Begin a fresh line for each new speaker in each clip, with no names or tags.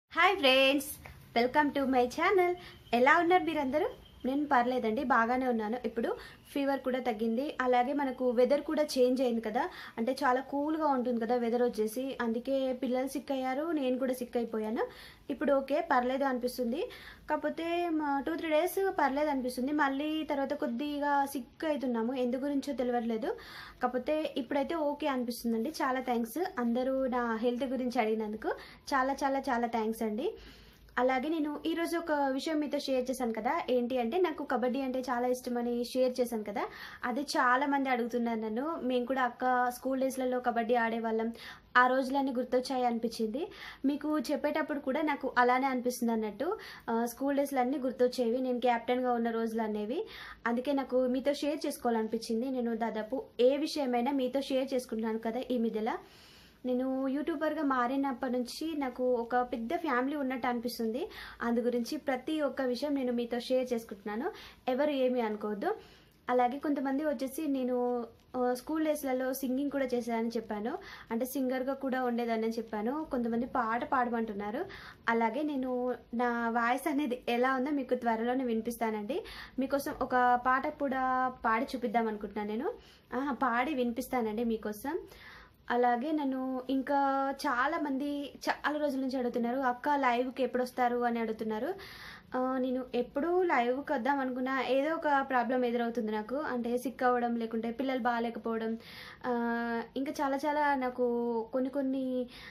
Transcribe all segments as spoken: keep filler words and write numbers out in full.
Hi friends, welcome to my channel. ఎలా ఉన్నారు మీరందరూ? నేను పర్లేదండి, బాగానే ఉన్నాను. ఇప్పుడు ఫీవర్ కూడా తగ్గింది. అలాగే మనకు వెదర్ కూడా చేంజ్ అయింది కదా, అంటే చాలా కూల్గా ఉంటుంది కదా వెదర్ వచ్చేసి. అందుకే పిల్లలు సిక్ అయ్యారు, నేను కూడా సిక్ అయిపోయాను. ఇప్పుడు ఓకే, పర్లేదు అనిపిస్తుంది. కాకపోతే టూ త్రీ డేస్ పర్లేదు అనిపిస్తుంది, మళ్ళీ తర్వాత కొద్దిగా సిక్ అవుతున్నాము. ఎందు గురించో తెలియట్లేదు. కాకపోతే ఇప్పుడైతే ఓకే అనిపిస్తుందండి. చాలా థ్యాంక్స్ అందరూ నా హెల్త్ గురించి అడిగినందుకు. చాలా చాలా చాలా థ్యాంక్స్ అండి. అలాగే నేను ఈరోజు ఒక విషయం మీతో షేర్ చేశాను కదా, ఏంటి అంటే నాకు కబడ్డీ అంటే చాలా ఇష్టమని షేర్ చేశాను కదా. అది చాలా మంది అడుగుతున్నారు నన్ను. మేము కూడా అక్క స్కూల్ డేస్లలో కబడ్డీ ఆడేవాళ్ళం, ఆ రోజులన్నీ గుర్తొచ్చాయి అనిపించింది. మీకు చెప్పేటప్పుడు కూడా నాకు అలానే అనిపిస్తుంది అన్నట్టు. స్కూల్ డేస్లో అన్నీ గుర్తొచ్చేవి, నేను క్యాప్టెన్గా ఉన్న రోజులు అనేవి. అందుకే నాకు మీతో షేర్ చేసుకోవాలనిపించింది. నేను దాదాపు ఏ విషయమైనా మీతో షేర్ చేసుకుంటున్నాను కదా ఈ మధ్యలో. నేను యూట్యూబర్గా మారినప్పటి నుంచి నాకు ఒక పెద్ద ఫ్యామిలీ ఉన్నట్టు అనిపిస్తుంది. అందు గురించి ప్రతి ఒక్క విషయం నేను మీతో షేర్ చేసుకుంటున్నాను, ఎవరు ఏమీ అనుకోవద్దు. అలాగే కొంతమంది వచ్చేసి నేను స్కూల్ డేస్లలో సింగింగ్ కూడా చేసేదని చెప్పాను, అంటే సింగర్గా కూడా ఉండేదని చెప్పాను. కొంతమంది పాట పాడమంటున్నారు. అలాగే నేను నా వాయిస్ అనేది ఎలా ఉందో మీకు త్వరలోనే వినిపిస్తానండి. మీకోసం ఒక పాట కూడా పాడి చూపిద్దాం అనుకుంటున్నాను. నేను పాడి వినిపిస్తానండి మీకోసం. అలాగే నన్ను ఇంకా చాలామంది చాలా రోజుల నుంచి అడుగుతున్నారు, అక్క లైవ్కి ఎప్పుడు వస్తారు అని అడుగుతున్నారు. నేను ఎప్పుడు లైవ్కి వద్దాం అనుకున్నా ఏదో ఒక ప్రాబ్లం ఎదురవుతుంది నాకు, అంటే సిక్ అవ్వడం, లేకుంటే పిల్లలు బాగాలేకపోవడం, ఇంకా చాలా చాలా నాకు కొన్ని కొన్ని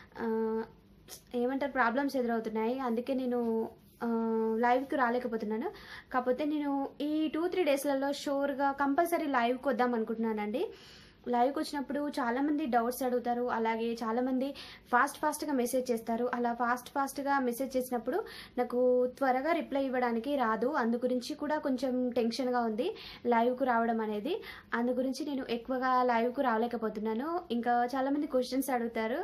ఏమంటారు ప్రాబ్లమ్స్ ఎదురవుతున్నాయి. అందుకే నేను లైవ్కి రాలేకపోతున్నాను. కాకపోతే నేను ఈ టూ త్రీ డేస్లలో షూర్గా కంపల్సరీ లైవ్కి వద్దాం అనుకుంటున్నానండి. లైవ్కి వచ్చినప్పుడు చాలామంది డౌట్స్ అడుగుతారు, అలాగే చాలామంది ఫాస్ట్ ఫాస్ట్గా మెసేజ్ చేస్తారు. అలా ఫాస్ట్ ఫాస్ట్గా మెసేజ్ చేసినప్పుడు నాకు త్వరగా రిప్లై ఇవ్వడానికి రాదు. అందు గురించి కూడా కొంచెం టెన్షన్గా ఉంది లైవ్కు రావడం అనేది. అందు గురించి నేను ఎక్కువగా లైవ్కు రాలేకపోతున్నాను. ఇంకా చాలామంది క్వశ్చన్స్ అడుగుతారు.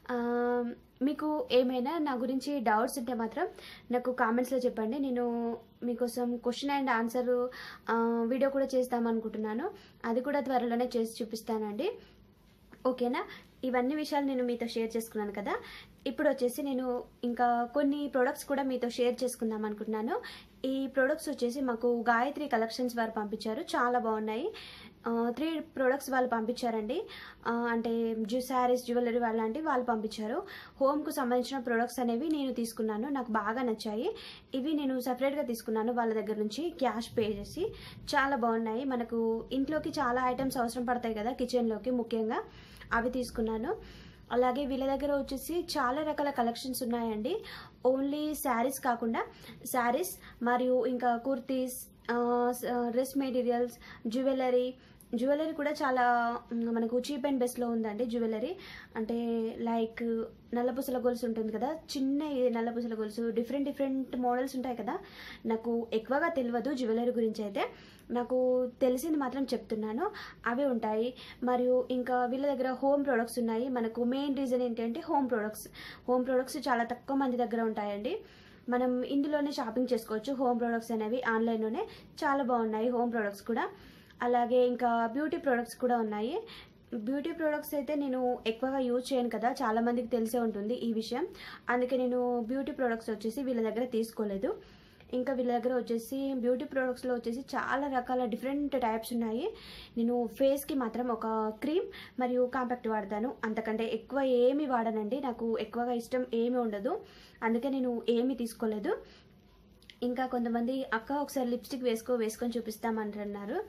మీకు ఏమైనా నా గురించి డౌట్స్ ఉంటే మాత్రం నాకు కామెంట్స్లో చెప్పండి. నేను మీకోసం క్వశ్చన్ అండ్ ఆన్సర్ వీడియో కూడా చేస్తాం అనుకుంటున్నాను. అది కూడా త్వరలోనే చేసి చూపిస్తానండి. ఓకేనా? ఇవన్నీ విషయాలు నేను మీతో షేర్ చేసుకున్నాను కదా. ఇప్పుడు వచ్చేసి నేను ఇంకా కొన్ని ప్రోడక్ట్స్ కూడా మీతో షేర్ చేసుకుందాం అనుకుంటున్నాను. ఈ ప్రోడక్ట్స్ వచ్చేసి మాకు గాయత్రి కలెక్షన్స్ వారు పంపించారు, చాలా బాగున్నాయి. త్రీ ప్రోడక్ట్స్ వాళ్ళు పంపించారండి, అంటే జ్యూ శారీస్ జ్యువెలరీ వాళ్ళంటి వాళ్ళు పంపించారు. హోమ్కు సంబంధించిన ప్రోడక్ట్స్ అనేవి నేను తీసుకున్నాను, నాకు బాగా నచ్చాయి. ఇవి నేను సపరేట్గా తీసుకున్నాను వాళ్ళ దగ్గర నుంచి, క్యాష్ పే చేసి. చాలా బాగున్నాయి. మనకు ఇంట్లోకి చాలా ఐటమ్స్ అవసరం పడతాయి కదా కిచెన్లోకి, ముఖ్యంగా అవి తీసుకున్నాను. అలాగే వీళ్ళ దగ్గర వచ్చేసి చాలా రకాల కలెక్షన్స్ ఉన్నాయండి. ఓన్లీ శారీస్ కాకుండా శారీస్ మరియు ఇంకా kurtis, dress materials, jewellery jewellery కూడా చాలా మనకు చీప్ అండ్ బెస్ట్లో ఉందండి. జ్యువెలరీ అంటే లైక్ నల్లపూసల గొలుసు ఉంటుంది కదా, చిన్న నల్లపూసల గొలుసు, డిఫరెంట్ డిఫరెంట్ మోడల్స్ ఉంటాయి కదా. నాకు ఎక్కువగా తెలియదు జ్యువెలరీ గురించి, అయితే నాకు తెలిసింది మాత్రం చెప్తున్నాను. అవే ఉంటాయి. మరియు ఇంకా వీళ్ళ దగ్గర హోమ్ ప్రొడక్ట్స్ ఉన్నాయి. మనకు మెయిన్ రీజన్ ఏంటంటే హోమ్ ప్రొడక్ట్స్ హోమ్ ప్రొడక్ట్స్ చాలా తక్కువ మంది దగ్గర ఉంటాయండి. మనం ఇందులోనే షాపింగ్ చేసుకోవచ్చు. హోమ్ ప్రొడక్ట్స్ అనేవి ఆన్లైన్లోనే చాలా బాగున్నాయి హోమ్ ప్రొడక్ట్స్ కూడా. అలాగే ఇంకా బ్యూటీ ప్రొడక్ట్స్ కూడా ఉన్నాయి. బ్యూటీ ప్రొడక్ట్స్ అయితే నేను ఎక్కువగా యూజ్ చేయను కదా, చాలామందికి తెలిసే ఉంటుంది ఈ విషయం. అందుకే నేను బ్యూటీ ప్రొడక్ట్స్ వచ్చేసి వీళ్ళ దగ్గర తీసుకోలేదు. ఇంకా వీళ్ళ దగ్గర వచ్చేసి బ్యూటీ ప్రొడక్ట్స్లో వచ్చేసి చాలా రకాల డిఫరెంట్ టైప్స్ ఉన్నాయి. నేను ఫేస్కి మాత్రం ఒక క్రీమ్ మరియు కాంపాక్ట్ వాడతాను, అంతకంటే ఎక్కువ ఏమీ వాడనండి. నాకు ఎక్కువగా ఇష్టం ఏమీ ఉండదు, అందుకే నేను ఏమీ తీసుకోలేదు. ఇంకా కొంతమంది అక్క ఒకసారి లిప్స్టిక్ వేసుకో వేసుకొని చూపిస్తామంటున్నారు.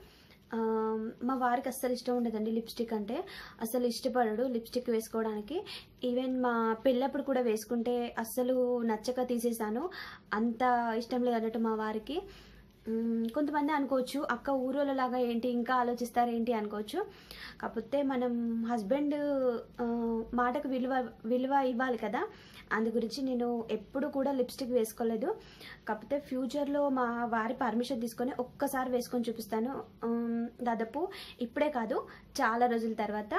మా వారికి అస్సలు ఇష్టం ఉండదండి లిప్స్టిక్ అంటే, అస్సలు ఇష్టపడడు లిప్స్టిక్ వేసుకోవడానికి. ఈవెన్ మా పెళ్ళప్పుడు కూడా వేసుకుంటే అస్సలు నచ్చక తీసేసాను, అంత ఇష్టం లేదన్నట్టు మా వారికి. కొంతమంది అనుకోవచ్చు అక్క ఊరోళ్ళలాగా ఏంటి ఇంకా ఆలోచిస్తారేంటి అనుకోవచ్చు. కాకపోతే మనం హస్బెండ్ మాటకు విలువ విలువ ఇవ్వాలి కదా, అందు గురించి నేను ఎప్పుడు కూడా లిప్స్టిక్ వేసుకోలేదు. కాకపోతే ఫ్యూచర్లో మా వారి పర్మిషన్ తీసుకొని ఒక్కసారి వేసుకొని చూపిస్తాను, దాదాపు ఇప్పుడే కాదు చాలా రోజుల తర్వాత.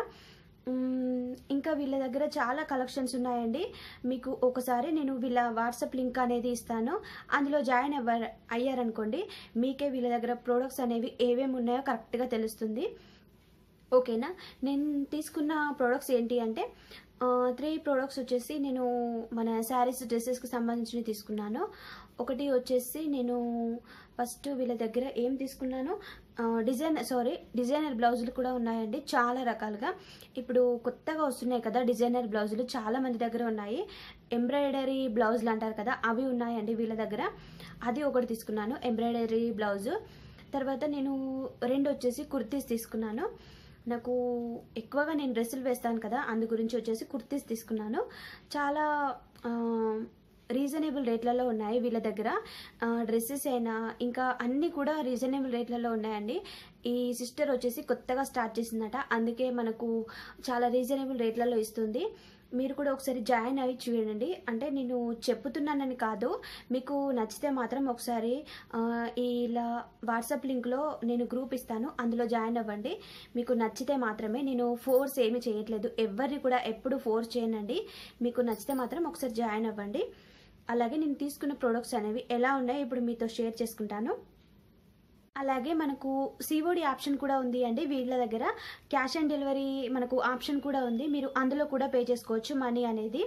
ఇంకా వీళ్ళ దగ్గర చాలా కలెక్షన్స్ ఉన్నాయండి. మీకు ఒకసారి నేను వీళ్ళ వాట్సాప్ లింక్ అనేది ఇస్తాను, అందులో జాయిన్ అవ్వ అయ్యారనుకోండి మీకే వీళ్ళ దగ్గర ప్రోడక్ట్స్ అనేవి ఏమేమి ఉన్నాయో కరెక్ట్గా తెలుస్తుంది. ఓకేనా? నేను తీసుకున్న ప్రోడక్ట్స్ ఏంటి అంటే త్రీ ప్రోడక్ట్స్ వచ్చేసి నేను మన శారీస్ డ్రెస్సెస్కి సంబంధించినవి తీసుకున్నాను. ఒకటి వచ్చేసి నేను ఫస్ట్ వీళ్ళ దగ్గర ఏం తీసుకున్నాను, డిజైన్ సారీ డిజైనర్ బ్లౌజులు కూడా ఉన్నాయండి చాలా రకాలుగా. ఇప్పుడు కొత్తగా వస్తున్నాయి కదా డిజైనర్ బ్లౌజులు, చాలా మంది దగ్గర ఉన్నాయి. ఎంబ్రాయిడరీ బ్లౌజులు అంటారు కదా, అవి ఉన్నాయండి వీళ్ళ దగ్గర. అది ఒకటి తీసుకున్నాను ఎంబ్రాయిడరీ బ్లౌజు. తర్వాత నేను రెండు వచ్చేసి కుర్తీస్ తీసుకున్నాను. నాకు ఎక్కువగా నేను డ్రెస్సులు వేస్తాను కదా, అందు గురించి వచ్చేసి కుర్తీస్ తీసుకున్నాను. చాలా రీజనబుల్ రేట్లలో ఉన్నాయి వీళ్ళ దగ్గర. డ్రెస్సెస్ అయినా ఇంకా అన్నీ కూడా రీజనబుల్ రేట్లలో ఉన్నాయండి. ఈ సిస్టర్ వచ్చేసి కొత్తగా స్టార్ట్ చేసిందట, అందుకే మనకు చాలా రీజనబుల్ రేట్లలో ఇస్తుంది. మీరు కూడా ఒకసారి జాయిన్ అయ్యి చూడండి. అంటే నేను చెప్పుతున్నానని కాదు, మీకు నచ్చితే మాత్రం ఒకసారి ఇలా వాట్సాప్ లింక్లో నేను గ్రూప్ ఇస్తాను, అందులో జాయిన్ అవ్వండి. మీకు నచ్చితే మాత్రమే, నేను ఫోర్స్ ఏమి చేయట్లేదు, ఎవరిని కూడా ఎప్పుడు ఫోర్స్ చేయనండి. మీకు నచ్చితే మాత్రం ఒకసారి జాయిన్ అవ్వండి. అలాగే నేను తీసుకున్న ప్రోడక్ట్స్ అనేవి ఎలా ఉన్నాయో ఇప్పుడు మీతో షేర్ చేసుకుంటాను. అలాగే మనకు సిఓడి ఆప్షన్ కూడా ఉంది అండి వీళ్ళ దగ్గర. క్యాష్ ఆన్ డెలివరీ మనకు ఆప్షన్ కూడా ఉంది, మీరు అందులో కూడా పే చేసుకోవచ్చు మనీ అనేది.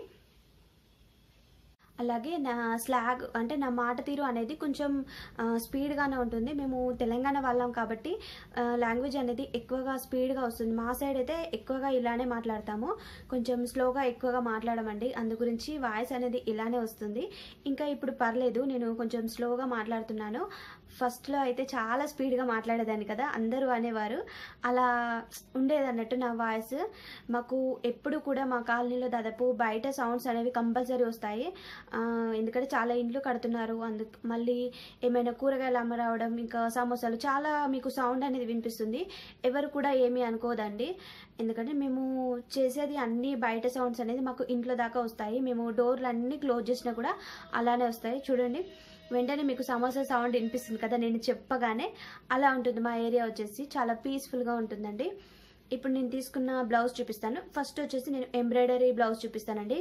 అలాగే నా స్లాగ్ అంటే నా మాట తీరు అనేది కొంచెం స్పీడ్గానే ఉంటుంది. మేము తెలంగాణ వాళ్ళం కాబట్టి లాంగ్వేజ్ అనేది ఎక్కువగా స్పీడ్గా వస్తుంది. మా సైడ్ అయితే ఎక్కువగా ఇలానే మాట్లాడతాము, కొంచెం స్లోగా ఎక్కువగా మాట్లాడమండి, అందు గురించి వాయిస్ అనేది ఇలానే వస్తుంది. ఇంకా ఇప్పుడు పర్లేదు, నేను కొంచెం స్లోగా మాట్లాడుతున్నాను. ఫస్ట్లో అయితే చాలా స్పీడ్గా మాట్లాడేదాన్ని కదా, అందరూ అనేవారు. అలా ఉండేదన్నట్టు నా వాయిస్. మాకు ఎప్పుడు కూడా మా కాలనీలో దాదాపు బయట సౌండ్స్ అనేవి కంపల్సరీ వస్తాయి, ఎందుకంటే చాలా ఇండ్లు కడుతున్నారు. అందుకు మళ్ళీ ఏమైనా కూరగాయలు అమ్మ రావడం, ఇంకా సమోసాలు, చాలా మీకు సౌండ్ అనేది వినిపిస్తుంది. ఎవరు కూడా ఏమీ అనుకోదండి, ఎందుకంటే మేము చేసేది అన్ని బయట సౌండ్స్ అనేది మాకు ఇంట్లో దాకా వస్తాయి. మేము డోర్లు అన్నీ క్లోజ్ చేసినా కూడా అలానే వస్తాయి. చూడండి, వెంటనే మీకు సమోసా సౌండ్ వినిపిస్తుంది కదా నేను చెప్పగానే, అలా ఉంటుంది మా ఏరియా వచ్చేసి. చాలా పీస్ఫుల్గా ఉంటుందండి. ఇప్పుడు నేను తీసుకున్న బ్లౌజ్ చూపిస్తాను. ఫస్ట్ వచ్చేసి నేను ఎంబ్రాయిడరీ బ్లౌజ్ చూపిస్తానండి.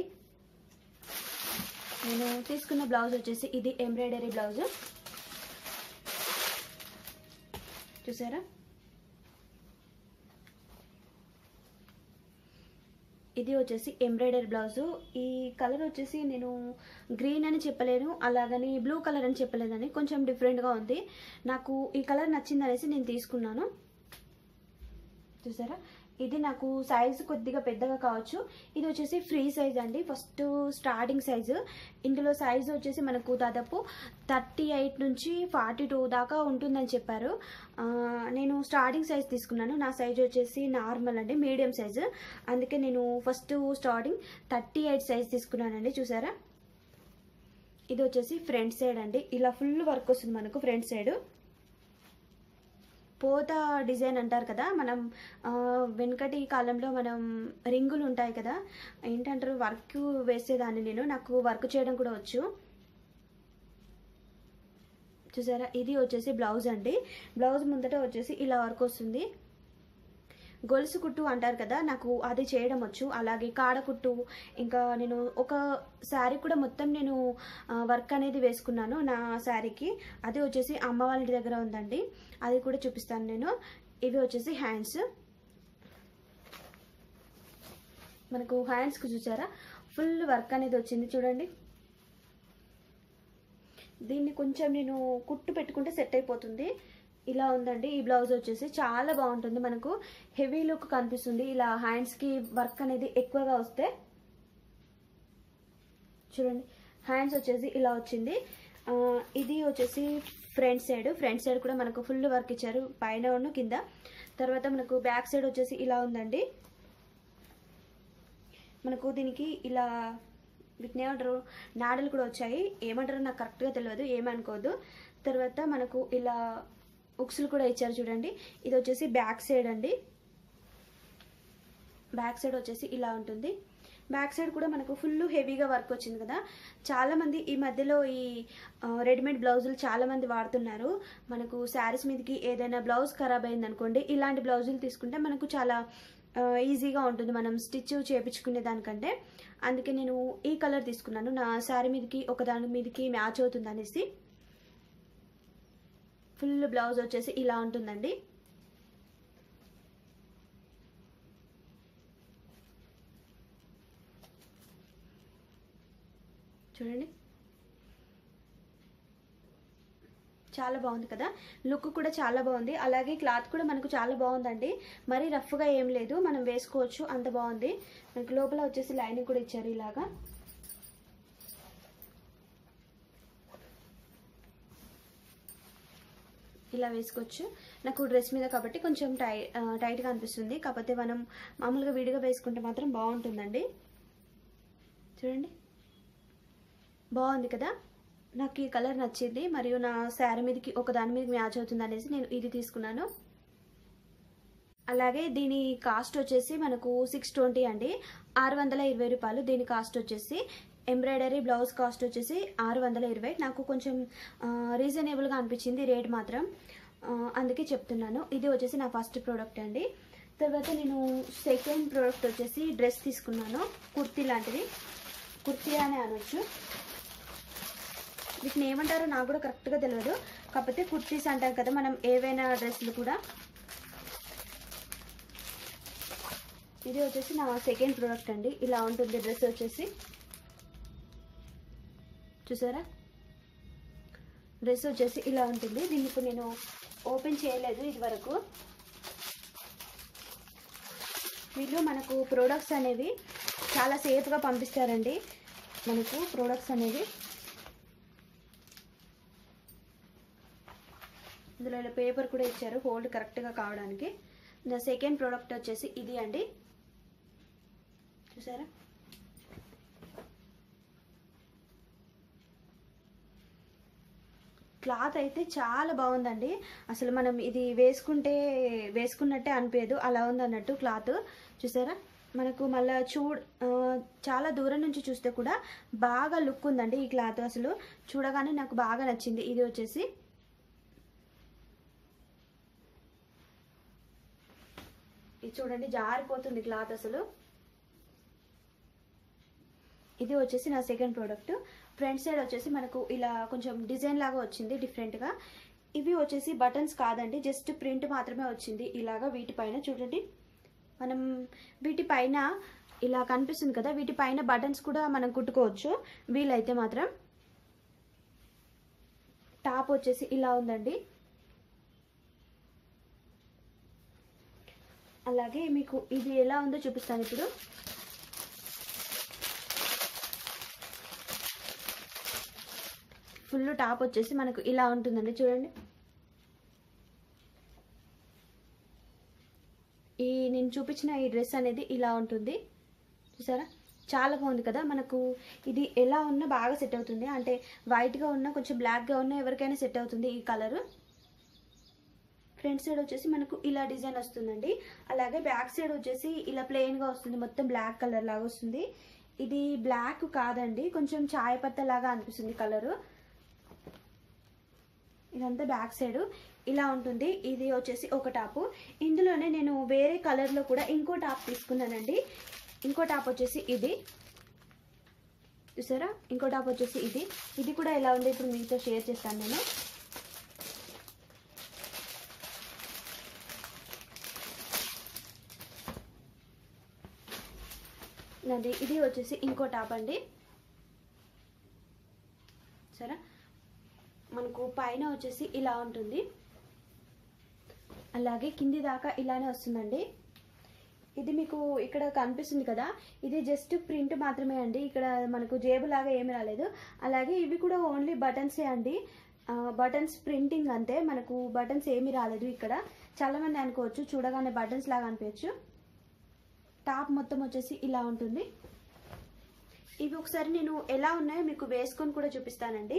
నేను తీసుకున్న బ్లౌజ్ వచ్చేసి ఇది ఎంబ్రాయిడరీ బ్లౌజ్, చూసారా. ఇది వచ్చేసి ఎంబ్రాయిడరీ బ్లౌజు. ఈ కలర్ వచ్చేసి నేను గ్రీన్ అని చెప్పలేను, అలాగని బ్లూ కలర్ అని చెప్పలేదని, కొంచెం డిఫరెంట్గా ఉంది. నాకు ఈ కలర్ నచ్చింది అనేసి నేను తీసుకున్నాను. చూసారా, ఇది నాకు సైజు కొద్దిగా పెద్దగా కావచ్చు. ఇది వచ్చేసి ఫ్రీ సైజ్ అండి, ఫస్ట్ స్టార్టింగ్ సైజు. ఇందులో సైజు వచ్చేసి మనకు దాదాపు థర్టీ ఎయిట్ నుంచి ఫార్టీ టూ దాకా ఉంటుందని చెప్పారు. నేను స్టార్టింగ్ సైజ్ తీసుకున్నాను. నా సైజు వచ్చేసి నార్మల్ అండి, మీడియం సైజు. అందుకే నేను first starting thirty eight size తీసుకున్నానండి. చూసారా, ఇది వచ్చేసి ఫ్రంట్ సైడ్ అండి. ఇలా ఫుల్ వర్క్ వస్తుంది మనకు ఫ్రంట్ సైడ్. పోత డిజైన్ అంటారు కదా, మనం వెనకటి కాలంలో మనం రింగులు ఉంటాయి కదా, ఏంటంటారు, వర్క్ వేసేదాన్ని నేను. నాకు వర్క్ చేయడం కూడా వచ్చు. చూసారా, ఇది వచ్చేసి బ్లౌజ్ అండి. బ్లౌజ్ ముందట వచ్చేసి ఇలా వర్క్ వస్తుంది. గొలుసు కుట్టు అంటారు కదా, నాకు అది చేయడం వచ్చు. అలాగే కాడ కుట్టు, ఇంకా నేను ఒక శారీ కూడా మొత్తం నేను వర్క్ అనేది వేసుకున్నాను నా శారీకి. అది వచ్చేసి అమ్మ వాళ్ళ ఇంటి దగ్గర ఉందండి, అది కూడా చూపిస్తాను నేను. ఇవి వచ్చేసి హ్యాండ్స్. మనకు హ్యాండ్స్కి చూసారా ఫుల్ వర్క్ అనేది వచ్చింది చూడండి. దీన్ని కొంచెం నేను కుట్టు పెట్టుకుంటే సెట్ అయిపోతుంది. ఇలా ఉందండి ఈ బ్లౌజ్ వచ్చేసి, చాలా బాగుంటుంది. మనకు హెవీ లుక్ కనిపిస్తుంది ఇలా హ్యాండ్స్కి వర్క్ అనేది ఎక్కువగా వస్తే. చూడండి, హ్యాండ్స్ వచ్చేసి ఇలా వచ్చింది. ఇది వచ్చేసి ఫ్రంట్ సైడ్. ఫ్రంట్ సైడ్ కూడా మనకు ఫుల్ వర్క్ ఇచ్చారు, పైన ఉన్న కింద. తర్వాత మనకు బ్యాక్ సైడ్ వచ్చేసి ఇలా ఉందండి. మనకు దీనికి ఇలా వీటిని ఏమంటారు, నాడలు కూడా వచ్చాయి, ఏమంటారో నాకు కరెక్ట్గా తెలియదు, ఏమనుకోదు. తర్వాత మనకు ఇలా ఉక్సులు కూడా ఇచ్చారు చూడండి. ఇది వచ్చేసి బ్యాక్ సైడ్ అండి. బ్యాక్ సైడ్ వచ్చేసి ఇలా ఉంటుంది. బ్యాక్ సైడ్ కూడా మనకు ఫుల్ హెవీగా వర్క్ వచ్చింది కదా. చాలామంది ఈ మధ్యలో ఈ రెడీమేడ్ బ్లౌజులు చాలామంది వాడుతున్నారు. మనకు శారీస్ మీదకి ఏదైనా బ్లౌజ్ ఖరాబ్ అయింది అనుకోండి, ఇలాంటి బ్లౌజులు తీసుకుంటే మనకు చాలా ఈజీగా ఉంటుంది మనం స్టిచ్ చేయించుకునే దానికంటే. అందుకే నేను ఈ కలర్ తీసుకున్నాను, నా శారీ మీదకి ఒకదాని మీదకి మ్యాచ్ అవుతుంది అనేసి. ఫుల్ బ్లౌజ్ వచ్చేసి ఇలా ఉంటుందండి. చూడండి, చాలా బాగుంది కదా, లుక్ కూడా చాలా బాగుంది. అలాగే క్లాత్ కూడా మనకు చాలా బాగుందండి, మరీ రఫ్గా ఏం లేదు, మనం వేసుకోవచ్చు, అంత బాగుంది. మనకు లోపల వచ్చేసి లైనింగ్ కూడా ఇచ్చారు, ఇలాగా ఇలా వేసుకోవచ్చు. నాకు డ్రెస్ మీద కాబట్టి కొంచెం టై టైట్గా అనిపిస్తుంది, కాకపోతే మనం మామూలుగా విడిగా వేసుకుంటే మాత్రం బాగుంటుందండి. చూడండి, బాగుంది కదా, నాకు ఈ కలర్ నచ్చింది, మరియు నా శారీ మీదకి ఒక దాని మీదకి మ్యాచ్ అవుతుంది అనేసి నేను ఇది తీసుకున్నాను. అలాగే దీని కాస్ట్ వచ్చేసి మనకు సిక్స్ ట్వంటీ అండి, ఆరు వందల ఇరవై రూపాయలు దీని కాస్ట్ వచ్చేసి. ఎంబ్రాయిడరీ బ్లౌజ్ కాస్ట్ వచ్చేసి ఆరు వందల ఇరవై. నాకు కొంచెం రీజనబుల్గా అనిపించింది రేట్ మాత్రం, అందుకే చెప్తున్నాను. ఇది వచ్చేసి నా ఫస్ట్ ప్రోడక్ట్ అండి. తర్వాత నేను సెకండ్ ప్రోడక్ట్ వచ్చేసి డ్రెస్ తీసుకున్నాను, కుర్తీ లాంటిది, కుర్తీ అనే అనొచ్చు, వీటిని ఏమంటారో నాకు కూడా కరెక్ట్గా తెలియదు, కాకపోతే కుర్తీస్ అంటారు కదా మనం ఏవైనా డ్రెస్సులు కూడా. ఇది వచ్చేసి నా సెకండ్ ప్రోడక్ట్ అండి, ఇలా ఉంటుంది డ్రెస్ వచ్చేసి. చూసారా, డ్రెస్ వచ్చేసి ఇలా ఉంటుంది. దీన్ని ఇప్పుడు నేను ఓపెన్ చేయలేదు ఇది వరకు. వీళ్ళు మనకు ప్రోడక్ట్స్ అనేవి చాలా సేఫ్గా పంపిస్తారండి, మనకు ప్రోడక్ట్స్ అనేవి. ఇందులో ఇలా పేపర్ కూడా ఇచ్చారు హోల్డ్ కరెక్ట్గా కావడానికి. నా సెకండ్ ప్రోడక్ట్ వచ్చేసి ఇది అండి, చూసారా, క్లాత్ అయితే చాలా బాగుందండి. అసలు మనం ఇది వేసుకుంటే వేసుకున్నట్టే అనిపించదు, అలా ఉంది అన్నట్టు క్లాత్. చూసారా, మనకు మళ్ళీ చూ చాలా దూరం నుంచి చూస్తే కూడా బాగా లుక్ ఉందండి ఈ క్లాత్. అసలు చూడగానే నాకు బాగా నచ్చింది. ఇది వచ్చేసి ఇది చూడండి, జారిపోతుంది క్లాత్ అసలు. ఇది వచ్చేసి నా సెకండ్ ప్రోడక్ట్. ఫ్రంట్ సైడ్ వచ్చేసి మనకు ఇలా కొంచెం డిజైన్ లాగా వచ్చింది డిఫరెంట్గా. ఇవి వచ్చేసి బటన్స్ కాదండి, జస్ట్ ప్రింట్ మాత్రమే వచ్చింది ఇలాగా వీటిపైన. చూడండి, మనం వీటిపైన ఇలా కనిపిస్తుంది కదా, వీటిపైన బటన్స్ కూడా మనం కుట్టుకోవచ్చు వీలైతే మాత్రం. టాప్ వచ్చేసి ఇలా ఉందండి. అలాగే మీకు ఇది ఎలా ఉందో చూపిస్తాను ఇప్పుడు. ఫుల్ టాప్ వచ్చేసి మనకు ఇలా ఉంటుందండి, చూడండి. ఈ నేను చూపించిన ఈ డ్రెస్ అనేది ఇలా ఉంటుంది, చూసారా, చాలా బాగుంది కదా. మనకు ఇది ఎలా ఉన్నా బాగా సెట్ అవుతుంది, అంటే వైట్గా ఉన్నా కొంచెం బ్లాక్గా ఉన్నా ఎవరికైనా సెట్ అవుతుంది ఈ కలరు. ఫ్రంట్ సైడ్ వచ్చేసి మనకు ఇలా డిజైన్ వస్తుందండి. అలాగే బ్యాక్ సైడ్ వచ్చేసి ఇలా ప్లెయిన్గా వస్తుంది, మొత్తం బ్లాక్ కలర్ లాగా వస్తుంది. ఇది బ్లాక్ కాదండి, కొంచెం చాయ్ పత్తా లాగా అనిపిస్తుంది కలరు. ఇదంతా బ్యాక్ సైడ్ ఇలా ఉంటుంది. ఇది వచ్చేసి ఒక టాపు. ఇందులోనే నేను వేరే కలర్లో కూడా ఇంకో టాప్ తీసుకున్నానండి. ఇంకో టాప్ వచ్చేసి ఇది, చూసారా, ఇంకో టాప్ వచ్చేసి ఇది. ఇది కూడా ఎలా ఉంది ఇప్పుడు మీతో షేర్ చేస్తాను నేను. నాది ఇది వచ్చేసి ఇంకో టాప్ అండి, సరే. మనకు పైన వచ్చేసి ఇలా ఉంటుంది, అలాగే కింది దాకా ఇలానే వస్తుందండి. ఇది మీకు ఇక్కడ కనిపిస్తుంది కదా, ఇది జస్ట్ ప్రింట్ మాత్రమే అండి, ఇక్కడ మనకు జేబు లాగా ఏమి రాలేదు. అలాగే ఇవి కూడా ఓన్లీ బటన్సే అండి, బటన్స్ ప్రింటింగ్ అంతే, మనకు బటన్స్ ఏమీ రాలేదు ఇక్కడ. చాలామంది అనుకోవచ్చు చూడగానే బటన్స్ లాగా అనిపించచ్చు. టాప్ మొత్తం వచ్చేసి ఇలా ఉంటుంది. ఇవి ఒకసారి నేను ఎలా ఉన్నాయో మీకు వేసుకొని కూడా చూపిస్తానండి.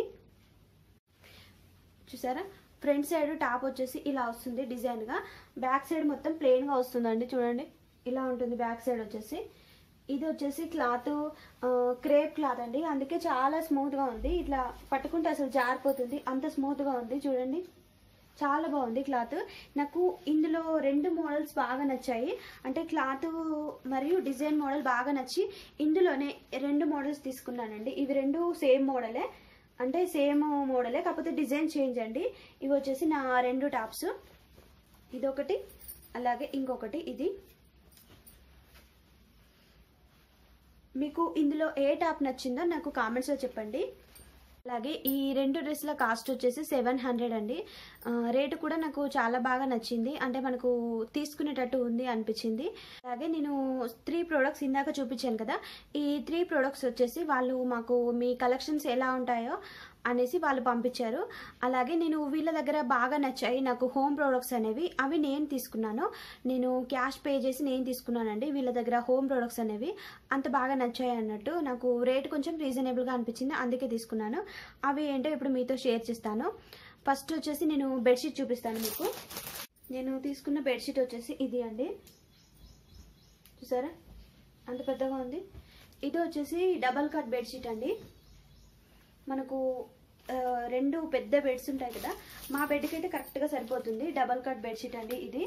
చూసారా, ఫ్రంట్ సైడ్ టాప్ వచ్చేసి ఇలా వస్తుంది డిజైన్గా, బ్యాక్ సైడ్ మొత్తం ప్లెయిన్గా వస్తుందండి. చూడండి, ఇలా ఉంటుంది బ్యాక్ సైడ్ వచ్చేసి. ఇది వచ్చేసి క్లాత్ క్రేప్ క్లాత్ అండి, అందుకే చాలా స్మూత్గా ఉంది. ఇట్లా పట్టుకుంటే అసలు జారిపోతుంది, అంత స్మూత్గా ఉంది. చూడండి, చాలా బాగుంది క్లాత్. నాకు ఇందులో రెండు మోడల్స్ బాగా నచ్చాయి, అంటే క్లాత్ మరియు డిజైన్ మోడల్ బాగా నచ్చి ఇందులోనే రెండు మోడల్స్ తీసుకున్నానండి. ఇవి రెండు సేమ్ మోడలే, అంటే సేమ్ మోడలే, కాకపోతే డిజైన్ చేంజ్ అండి. ఇవి వచ్చేసి నా రెండు టాప్స్, ఇదొకటి అలాగే ఇంకొకటి. ఇది మీకు ఇందులో ఏ టాప్ నచ్చిందో నాకు కామెంట్స్లో చెప్పండి. అలాగే ఈ రెండు డ్రెస్ల కాస్ట్ వచ్చేసి సెవెన్ హండ్రెడ్ అండి. రేటు కూడా నాకు చాలా బాగా నచ్చింది, అంటే మనకు తీసుకునేటట్టు ఉంది అనిపించింది. అలాగే నేను త్రీ ప్రోడక్ట్స్ ఇందాక చూపించాను కదా, ఈ త్రీ ప్రోడక్ట్స్ వచ్చేసి వాళ్ళు మాకు మీ కలెక్షన్స్ ఎలా ఉంటాయో అనేసి వాళ్ళు పంపించారు. అలాగే నేను వీళ్ళ దగ్గర బాగా నచ్చాయి నాకు హోమ్ ప్రోడక్ట్స్ అనేవి, అవి నేను తీసుకున్నాను. నేను క్యాష్ పే చేసి నేను తీసుకున్నానండి వీళ్ళ దగ్గర హోమ్ ప్రోడక్ట్స్ అనేవి. అంత బాగా నచ్చాయి అన్నట్టు, నాకు రేట్ కొంచెం రీజనబుల్గా అనిపించింది, అందుకే తీసుకున్నాను. అవి ఏంటో ఇప్పుడు మీతో షేర్ చేస్తాను. ఫస్ట్ వచ్చేసి నేను బెడ్షీట్ చూపిస్తాను మీకు. నేను తీసుకున్న బెడ్షీట్ వచ్చేసి ఇది అండి, చూసారా అంత పెద్దగా ఉంది. ఇది వచ్చేసి డబల్ కాట్ బెడ్షీట్ అండి. మనకు రెండు పెద్ద బెడ్స్ ఉంటాయి కదా, మా బెడ్కి అయితే కరెక్ట్గా సరిపోతుంది. డబల్ కాట్ బెడ్షీట్ అండి ఇది.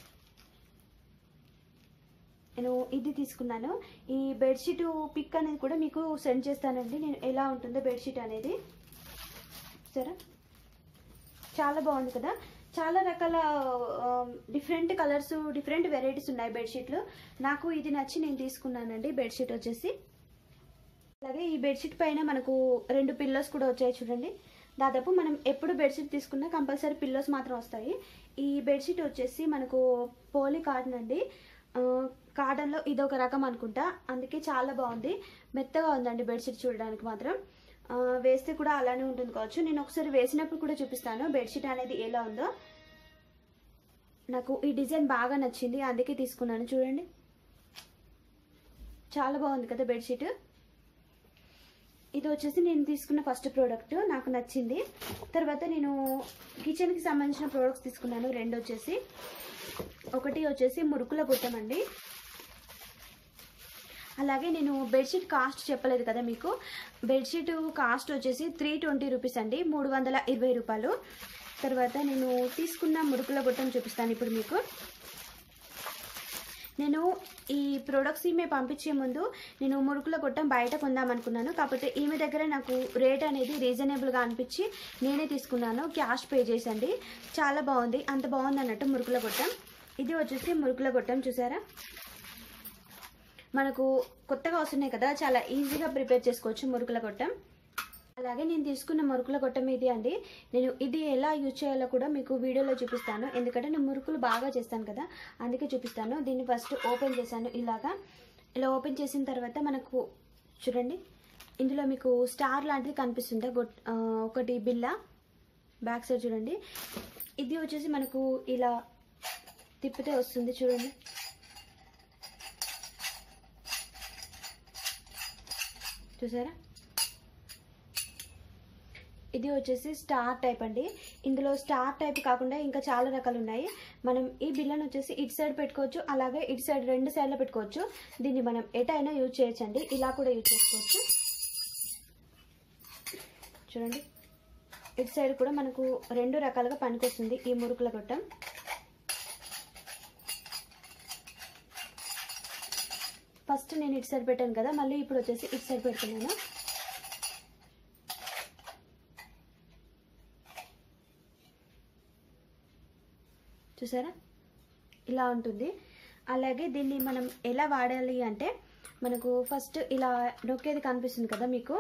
నేను ఇది తీసుకున్నాను. ఈ బెడ్షీట్ పిక్ అనేది కూడా మీకు సెండ్ చేస్తానండి, నేను ఎలా ఉంటుందో బెడ్షీట్ అనేది. సరే, చాలా బాగుంది కదా. చాలా రకాల డిఫరెంట్ కలర్స్, డిఫరెంట్ వెరైటీస్ ఉన్నాయి బెడ్షీట్లు. నాకు ఇది నచ్చి నేను తీసుకున్నానండి బెడ్షీట్ వచ్చేసి. అలాగే ఈ బెడ్షీట్ పైన మనకు రెండు పిల్లోస్ కూడా వచ్చాయి చూడండి. దాదాపు మనం ఎప్పుడు బెడ్షీట్ తీసుకున్నా కంపల్సరీ పిల్లోస్ మాత్రం వస్తాయి. ఈ బెడ్షీట్ వచ్చేసి మనకు పోలీ కాటన్ అండి. కాటన్లో ఇదొక రకం అనుకుంటా, అందుకే చాలా బాగుంది. మెత్తగా ఉందండి బెడ్షీట్ చూడడానికి మాత్రం. వేస్తే కూడా అలానే ఉంటుంది కావచ్చు. నేను ఒకసారి వేసినప్పుడు కూడా చూపిస్తాను బెడ్షీట్ అనేది ఎలా ఉందో. నాకు ఈ డిజైన్ బాగా నచ్చింది, అందుకే తీసుకున్నాను. చూడండి చాలా బాగుంది కదా బెడ్షీట్. ఇది వచ్చేసి నేను తీసుకున్న ఫస్ట్ ప్రోడక్ట్, నాకు నచ్చింది. తర్వాత నేను కిచెన్కి సంబంధించిన ప్రోడక్ట్స్ తీసుకున్నాను రెండు వచ్చేసి. ఒకటి వచ్చేసి మురుకుల బుట్టం అండి. అలాగే నేను బెడ్షీట్ కాస్ట్ చెప్పలేదు కదా మీకు. బెడ్షీట్ కాస్ట్ వచ్చేసి త్రీ ట్వంటీ రూపీస్ అండి, మూడు వందల ఇరవై రూపాయలు. తర్వాత నేను తీసుకున్న మురుకుల బుట్టం చూపిస్తాను ఇప్పుడు మీకు. నేను ఈ ప్రోడక్ట్స్ ఈమె పంపించే ముందు నేను మురుకుల గొట్టం బయట కొందాం అనుకున్నాను. కాకపోతే ఈమె దగ్గర నాకు రేట్ అనేది రీజనబుల్గా అనిపించి నేనే తీసుకున్నాను, క్యాష్ పే చేసండి. చాలా బాగుంది, అంత బాగుంది అన్నట్టు మురుకుల గొట్టం. ఇది వచ్చేసి మురుకుల గొట్టం, చూసారా మనకు కొత్తగా వస్తున్నాయి కదా, చాలా ఈజీగా ప్రిపేర్ చేసుకోవచ్చు మురుకుల గొట్టం. అలాగే నేను తీసుకున్న మురుకుల గొట్టం ఇది అండి. నేను ఇది ఎలా యూజ్ చేయాలో కూడా మీకు వీడియోలో చూపిస్తాను, ఎందుకంటే నేను మురుకులు బాగా చేస్తాను కదా, అందుకే చూపిస్తాను. దీన్ని ఫస్ట్ ఓపెన్ చేశాను ఇలాగా. ఇలా ఓపెన్ చేసిన తర్వాత మనకు చూడండి ఇందులో మీకు స్టార్ లాంటిది కనిపిస్తుంది, ఒకటి బిల్ల బ్యాక్ సైడ్ చూడండి. ఇది వచ్చేసి మనకు ఇలా తిప్పితే వస్తుంది చూడండి. చూసారా, ఇది వచ్చేసి స్టార్ టైప్ అండి. ఇందులో స్టార్ టైప్ కాకుండా ఇంకా చాలా రకాలు ఉన్నాయి. మనం ఈ బిల్లను వచ్చేసి ఇటు సైడ్ పెట్టుకోవచ్చు, అలాగే ఇటు సైడ్ రెండు సైడ్లో పెట్టుకోవచ్చు. దీన్ని మనం ఎటైనా యూజ్ చేయొచ్చండి, ఇలా కూడా యూజ్ చేసుకోవచ్చు. చూడండి ఇటు సైడ్ కూడా మనకు రెండు రకాలుగా పనికొస్తుంది ఈ మురుకుల గొట్టం. ఫస్ట్ నేను ఇటు సైడ్ పెట్టాను కదా, మళ్ళీ ఇప్పుడు వచ్చేసి ఇటు సైడ్ పెడుతున్నాను. చూసారా ఇలా ఉంటుంది. అలాగే దీన్ని మనం ఎలా వాడాలి అంటే మనకు ఫస్ట్ ఇలా నొక్కేది కనిపిస్తుంది కదా మీకు,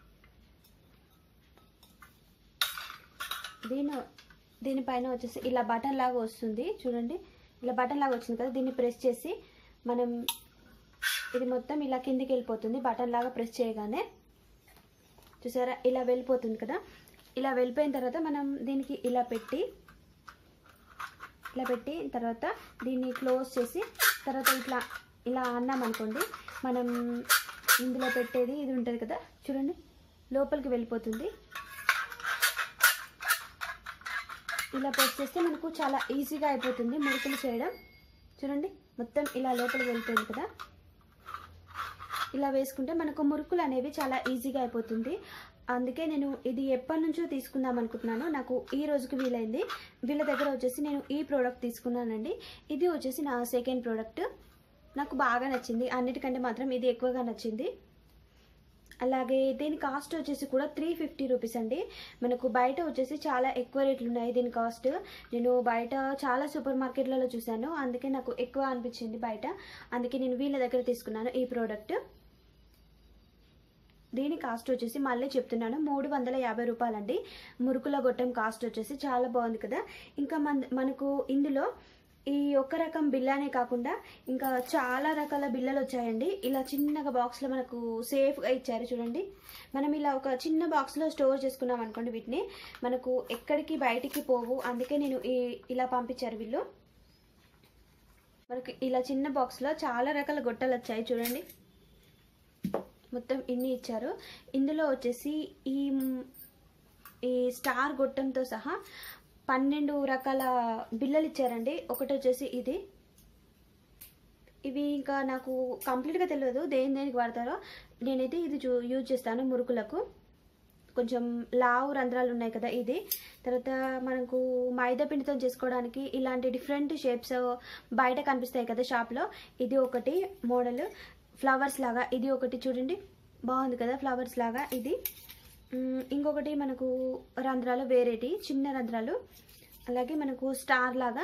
దీని దీనిపైన వచ్చేసి ఇలా బటన్ లాగా వస్తుంది చూడండి. ఇలా బటన్ లాగా వచ్చింది కదా, దీన్ని ప్రెస్ చేసి మనం ఇది మొత్తం ఇలా కిందికి వెళ్ళిపోతుంది. బటన్ లాగా ప్రెస్ చేయగానే చూసారా ఇలా వెళ్ళిపోతుంది కదా. ఇలా వెళ్ళిపోయిన తర్వాత మనం దీనికి ఇలా పెట్టి ఇట్లా పెట్టి తర్వాత దీన్ని క్లోజ్ చేసి తర్వాత ఇట్లా ఇలా అన్నాం అనుకోండి, మనం ఇందులో పెట్టేది ఇది ఉంటుంది కదా చూడండి, లోపలికి వెళ్ళిపోతుంది. ఇలా ప్రెస్ చేస్తే మనకు చాలా ఈజీగా అయిపోతుంది మురుకులు చేయడం. చూడండి మొత్తం ఇలా లోపలికి వెళ్ళిపోయింది కదా. ఇలా వేసుకుంటే మనకు మురుకులు అనేవి చాలా ఈజీగా అయిపోతుంది. అందుకే నేను ఇది ఎప్పటి నుంచో తీసుకుందాం అనుకుంటున్నాను, నాకు ఈ రోజుకి వీలైంది. వీళ్ళ దగ్గర వచ్చేసి నేను ఈ ప్రోడక్ట్ తీసుకున్నానండి. ఇది వచ్చేసి నా సెకండ్ ప్రోడక్ట్, నాకు బాగా నచ్చింది. అన్నిటికంటే మాత్రం ఇది ఎక్కువగా నచ్చింది. అలాగే దీని కాస్ట్ వచ్చేసి కూడా త్రీ ఫిఫ్టీ రూపీస్ అండి. మనకు బయట వచ్చేసి చాలా ఎక్కువ రేట్లు ఉన్నాయి దీని కాస్ట్. నేను బయట చాలా సూపర్ మార్కెట్లలో చూశాను, అందుకే నాకు ఎక్కువ అనిపించింది బయట. అందుకే నేను వీళ్ళ దగ్గర తీసుకున్నాను ఈ ప్రోడక్ట్. దీని కాస్ట్ వచ్చేసి మళ్ళీ చెప్తున్నాను మూడు వందల యాభై రూపాయలండి. మురుకుల గొట్టం కాస్ట్ వచ్చేసి చాలా బాగుంది కదా. ఇంకా మన మనకు ఇందులో ఈ ఒక్క రకం బిల్లానే కాకుండా ఇంకా చాలా రకాల బిల్లలు వచ్చాయండి. ఇలా చిన్నగా బాక్స్లో మనకు సేఫ్గా ఇచ్చారు చూడండి. మనం ఇలా ఒక చిన్న బాక్స్లో స్టోర్ చేసుకున్నాం అనుకోండి, వీటిని మనకు ఎక్కడికి బయటికి పోవు. అందుకే నేను ఈ ఇలా పంపించారు వీళ్ళు. మనకి ఇలా చిన్న బాక్స్లో చాలా రకాల గొట్టాలు వచ్చాయి చూడండి. మొత్తం ఇన్ని ఇచ్చారు. ఇందులో వచ్చేసి ఈ ఈ స్టార్ గొట్టంతో సహా పన్నెండు రకాల బిల్లలు ఇచ్చారండి. ఒకటి వచ్చేసి ఇది. ఇవి ఇంకా నాకు కంప్లీట్గా తెలియదు దేని దేనికి వాడతారో. నేనైతే ఇది యూజ్ చేస్తాను మురుకులకు. కొంచెం లావు రంధ్రాలు ఉన్నాయి కదా ఇది. తర్వాత మనకు మైదా పిండితో చేసుకోవడానికి ఇలాంటి డిఫరెంట్ షేప్స్ బయట కనిపిస్తాయి కదా షాప్లో. ఇది ఒకటి మోడల్ ఫ్లవర్స్ లాగా, ఇది ఒకటి చూడండి బాగుంది కదా ఫ్లవర్స్ లాగా ఇది. ఇంకొకటి మనకు రంధ్రాలు వేరేటి చిన్న రంధ్రాలు, అలాగే మనకు స్టార్ లాగా.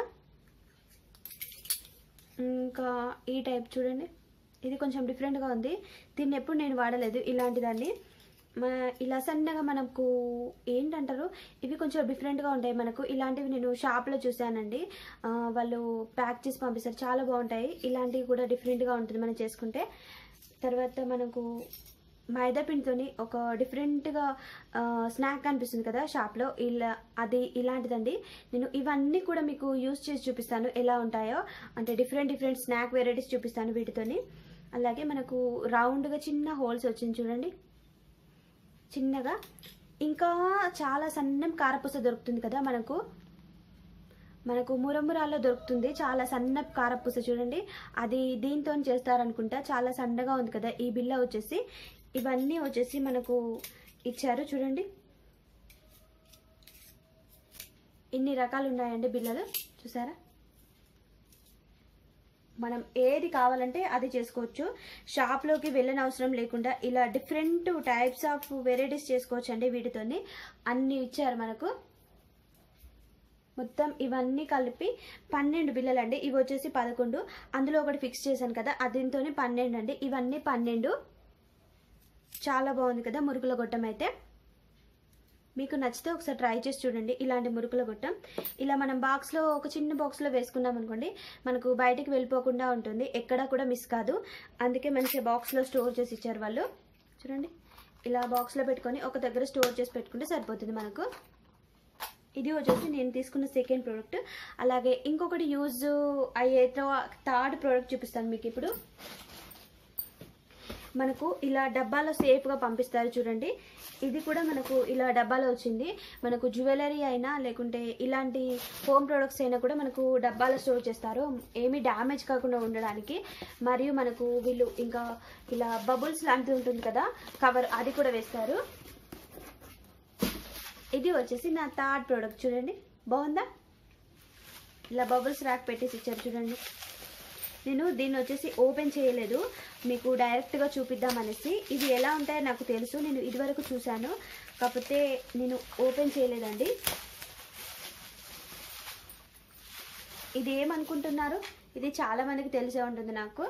ఇంకా ఈ టైప్ చూడండి, ఇది కొంచెం డిఫరెంట్గా ఉంది. దీన్ని ఎప్పుడు నేను వాడలేదు ఇలాంటి దాన్ని. ఇలా సన్నగా మనకు ఏంటంటారు, ఇవి కొంచెం డిఫరెంట్గా ఉంటాయి మనకు. ఇలాంటివి నేను షాప్లో చూసానండి, వాళ్ళు ప్యాక్ చేసి పంపిస్తారు, చాలా బాగుంటాయి. ఇలాంటివి కూడా డిఫరెంట్గా ఉంటుంది మనం చేసుకుంటే. తర్వాత మనకు మైదా పిండితోని ఒక డిఫరెంట్గా స్నాక్ కనిపిస్తుంది కదా షాప్లో, ఇలా అది ఇలాంటిదండి. నేను ఇవన్నీ కూడా మీకు యూజ్ చేసి చూపిస్తాను ఎలా ఉంటాయో, అంటే డిఫరెంట్ డిఫరెంట్ స్నాక్ వెరైటీస్ చూపిస్తాను వీటితోని. అలాగే మనకు రౌండ్గా చిన్న హోల్స్ వచ్చింది చూడండి చిన్నగా. ఇంకా చాలా సన్నం కారపూస దొరుకుతుంది కదా మనకు, మనకు మురమురాల్లో దొరుకుతుంది చాలా సన్న కారపూస చూడండి. అది దీంతో చేస్తారనుకుంటా. చాలా సన్నగా ఉంది కదా ఈ బిల్ల వచ్చేసి. ఇవన్నీ వచ్చేసి మనకు ఇచ్చారు చూడండి. ఇన్ని రకాలు ఉన్నాయండి బిల్లలు చూసారా. మనం ఏది కావాలంటే అది చేసుకోవచ్చు. షాప్లోకి వెళ్ళని అవసరం లేకుండా ఇలా డిఫరెంట్ టైప్స్ ఆఫ్ వెరైటీస్ చేసుకోవచ్చు అండి వీటితోని. అన్ని ఇచ్చారు మనకు. మొత్తం ఇవన్నీ కలిపి పన్నెండు బిల్లలు అండి. ఇవి వచ్చేసి పదకొండు, అందులో ఒకటి ఫిక్స్ చేశాను కదా దీంతోనే పన్నెండు అండి. ఇవన్నీ పన్నెండు. చాలా బాగుంది కదా మురుకుల గొట్టం అయితే. మీకు నచ్చితే ఒకసారి ట్రై చేసి చూడండి ఇలాంటి మురుకుల గొట్టం. ఇలా మనం బాక్స్లో ఒక చిన్న బాక్స్లో వేసుకున్నాం అనుకోండి, మనకు బయటికి వెళ్ళిపోకుండా ఉంటుంది, ఎక్కడా కూడా మిస్ కాదు. అందుకే మంచిగా బాక్స్లో స్టోర్ చేసి ఇచ్చారు వాళ్ళు చూడండి. ఇలా బాక్స్లో పెట్టుకొని ఒక దగ్గర స్టోర్ చేసి పెట్టుకుంటే సరిపోతుంది మనకు. ఇది వచ్చేసి నేను తీసుకున్న సెకండ్ ప్రోడక్ట్. అలాగే ఇంకొకటి యూజ్ అయ్యే థర్డ్ ప్రోడక్ట్ చూపిస్తాను మీకు ఇప్పుడు. మనకు ఇలా డబ్బాలో సేఫ్గా పంపిస్తారు చూడండి. ఇది కూడా మనకు ఇలా డబ్బాలో వచ్చింది. మనకు జ్యువెలరీ అయినా లేకుంటే ఇలాంటి హోమ్ ప్రొడక్ట్స్ అయినా కూడా మనకు డబ్బాలో స్టోర్ చేస్తారు, ఏమీ డ్యామేజ్ కాకుండా ఉండడానికి. మరియు మనకు వీళ్ళు ఇంకా ఇలా బబుల్స్ లాంటిది ఉంటుంది కదా కవర్, అది కూడా వేస్తారు. ఇది వచ్చేసి నా థర్డ్ ప్రోడక్ట్ చూడండి, బాగుందా. ఇలా బబుల్స్ ర్యాక్ పెట్టేసి ఇచ్చారు చూడండి. నేను దీన్ని వచ్చేసి ఓపెన్ చేయలేదు, మీకు డైరెక్ట్గా చూపిద్దామనేసి. ఇది ఎలా ఉంటాయో నాకు తెలుసు, నేను ఇదివరకు చూశాను, కాకపోతే నేను ఓపెన్ చేయలేదండి. ఇది ఏమనుకుంటున్నారు, ఇది చాలా మందికి తెలిసే ఉంటుంది నాకు.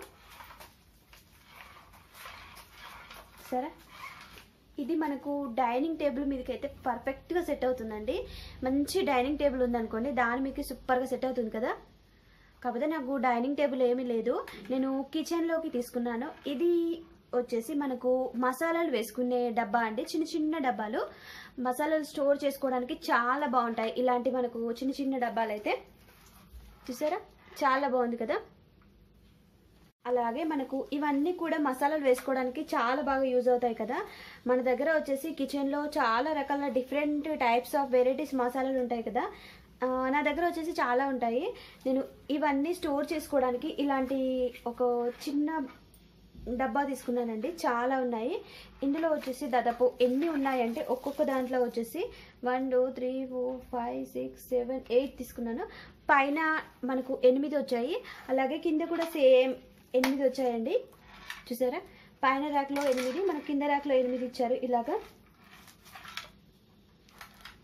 సరే, ఇది మనకు డైనింగ్ టేబుల్ మీదకి అయితే పర్ఫెక్ట్గా సెట్ అవుతుందండి. మంచి డైనింగ్ టేబుల్ ఉందనుకోండి, దాని మీకు సూపర్గా సెట్ అవుతుంది కదా. కాకపోతే నాకు డైనింగ్ టేబుల్ ఏమీ లేదు, నేను కిచెన్లోకి తీసుకున్నాను. ఇది వచ్చేసి మనకు మసాలాలు వేసుకునే డబ్బా అండి, చిన్న చిన్న డబ్బాలు. మసాలాలు స్టోర్ చేసుకోవడానికి చాలా బాగుంటాయి ఇలాంటి మనకు చిన్న చిన్న డబ్బాలు అయితే. చూసారా చాలా బాగుంది కదా. అలాగే మనకు ఇవన్నీ కూడా మసాలాలు వేసుకోవడానికి చాలా బాగా యూజ్ అవుతాయి కదా. మన దగ్గర వచ్చేసి కిచెన్లో చాలా రకాల డిఫరెంట్ టైప్స్ ఆఫ్ వెరైటీస్ మసాలాలు ఉంటాయి కదా. నా దగ్గర వచ్చేసి చాలా ఉంటాయి. నేను ఇవన్నీ స్టోర్ చేసుకోవడానికి ఇలాంటి ఒక చిన్న డబ్బా తీసుకున్నానండి. చాలా ఉన్నాయి ఇందులో వచ్చేసి. దాదాపు ఎన్ని ఉన్నాయంటే ఒక్కొక్క దాంట్లో వచ్చేసి one two three four five six seven eight తీసుకున్నాను. పైన మనకు ఎనిమిది వచ్చాయి, అలాగే కింద కూడా సేమ్ ఎనిమిది వచ్చాయండి. చూసారా, పైన ర్యాక్లో ఎనిమిది, మన కింద ర్యాక్లో ఎనిమిది ఇచ్చారు ఇలాగా.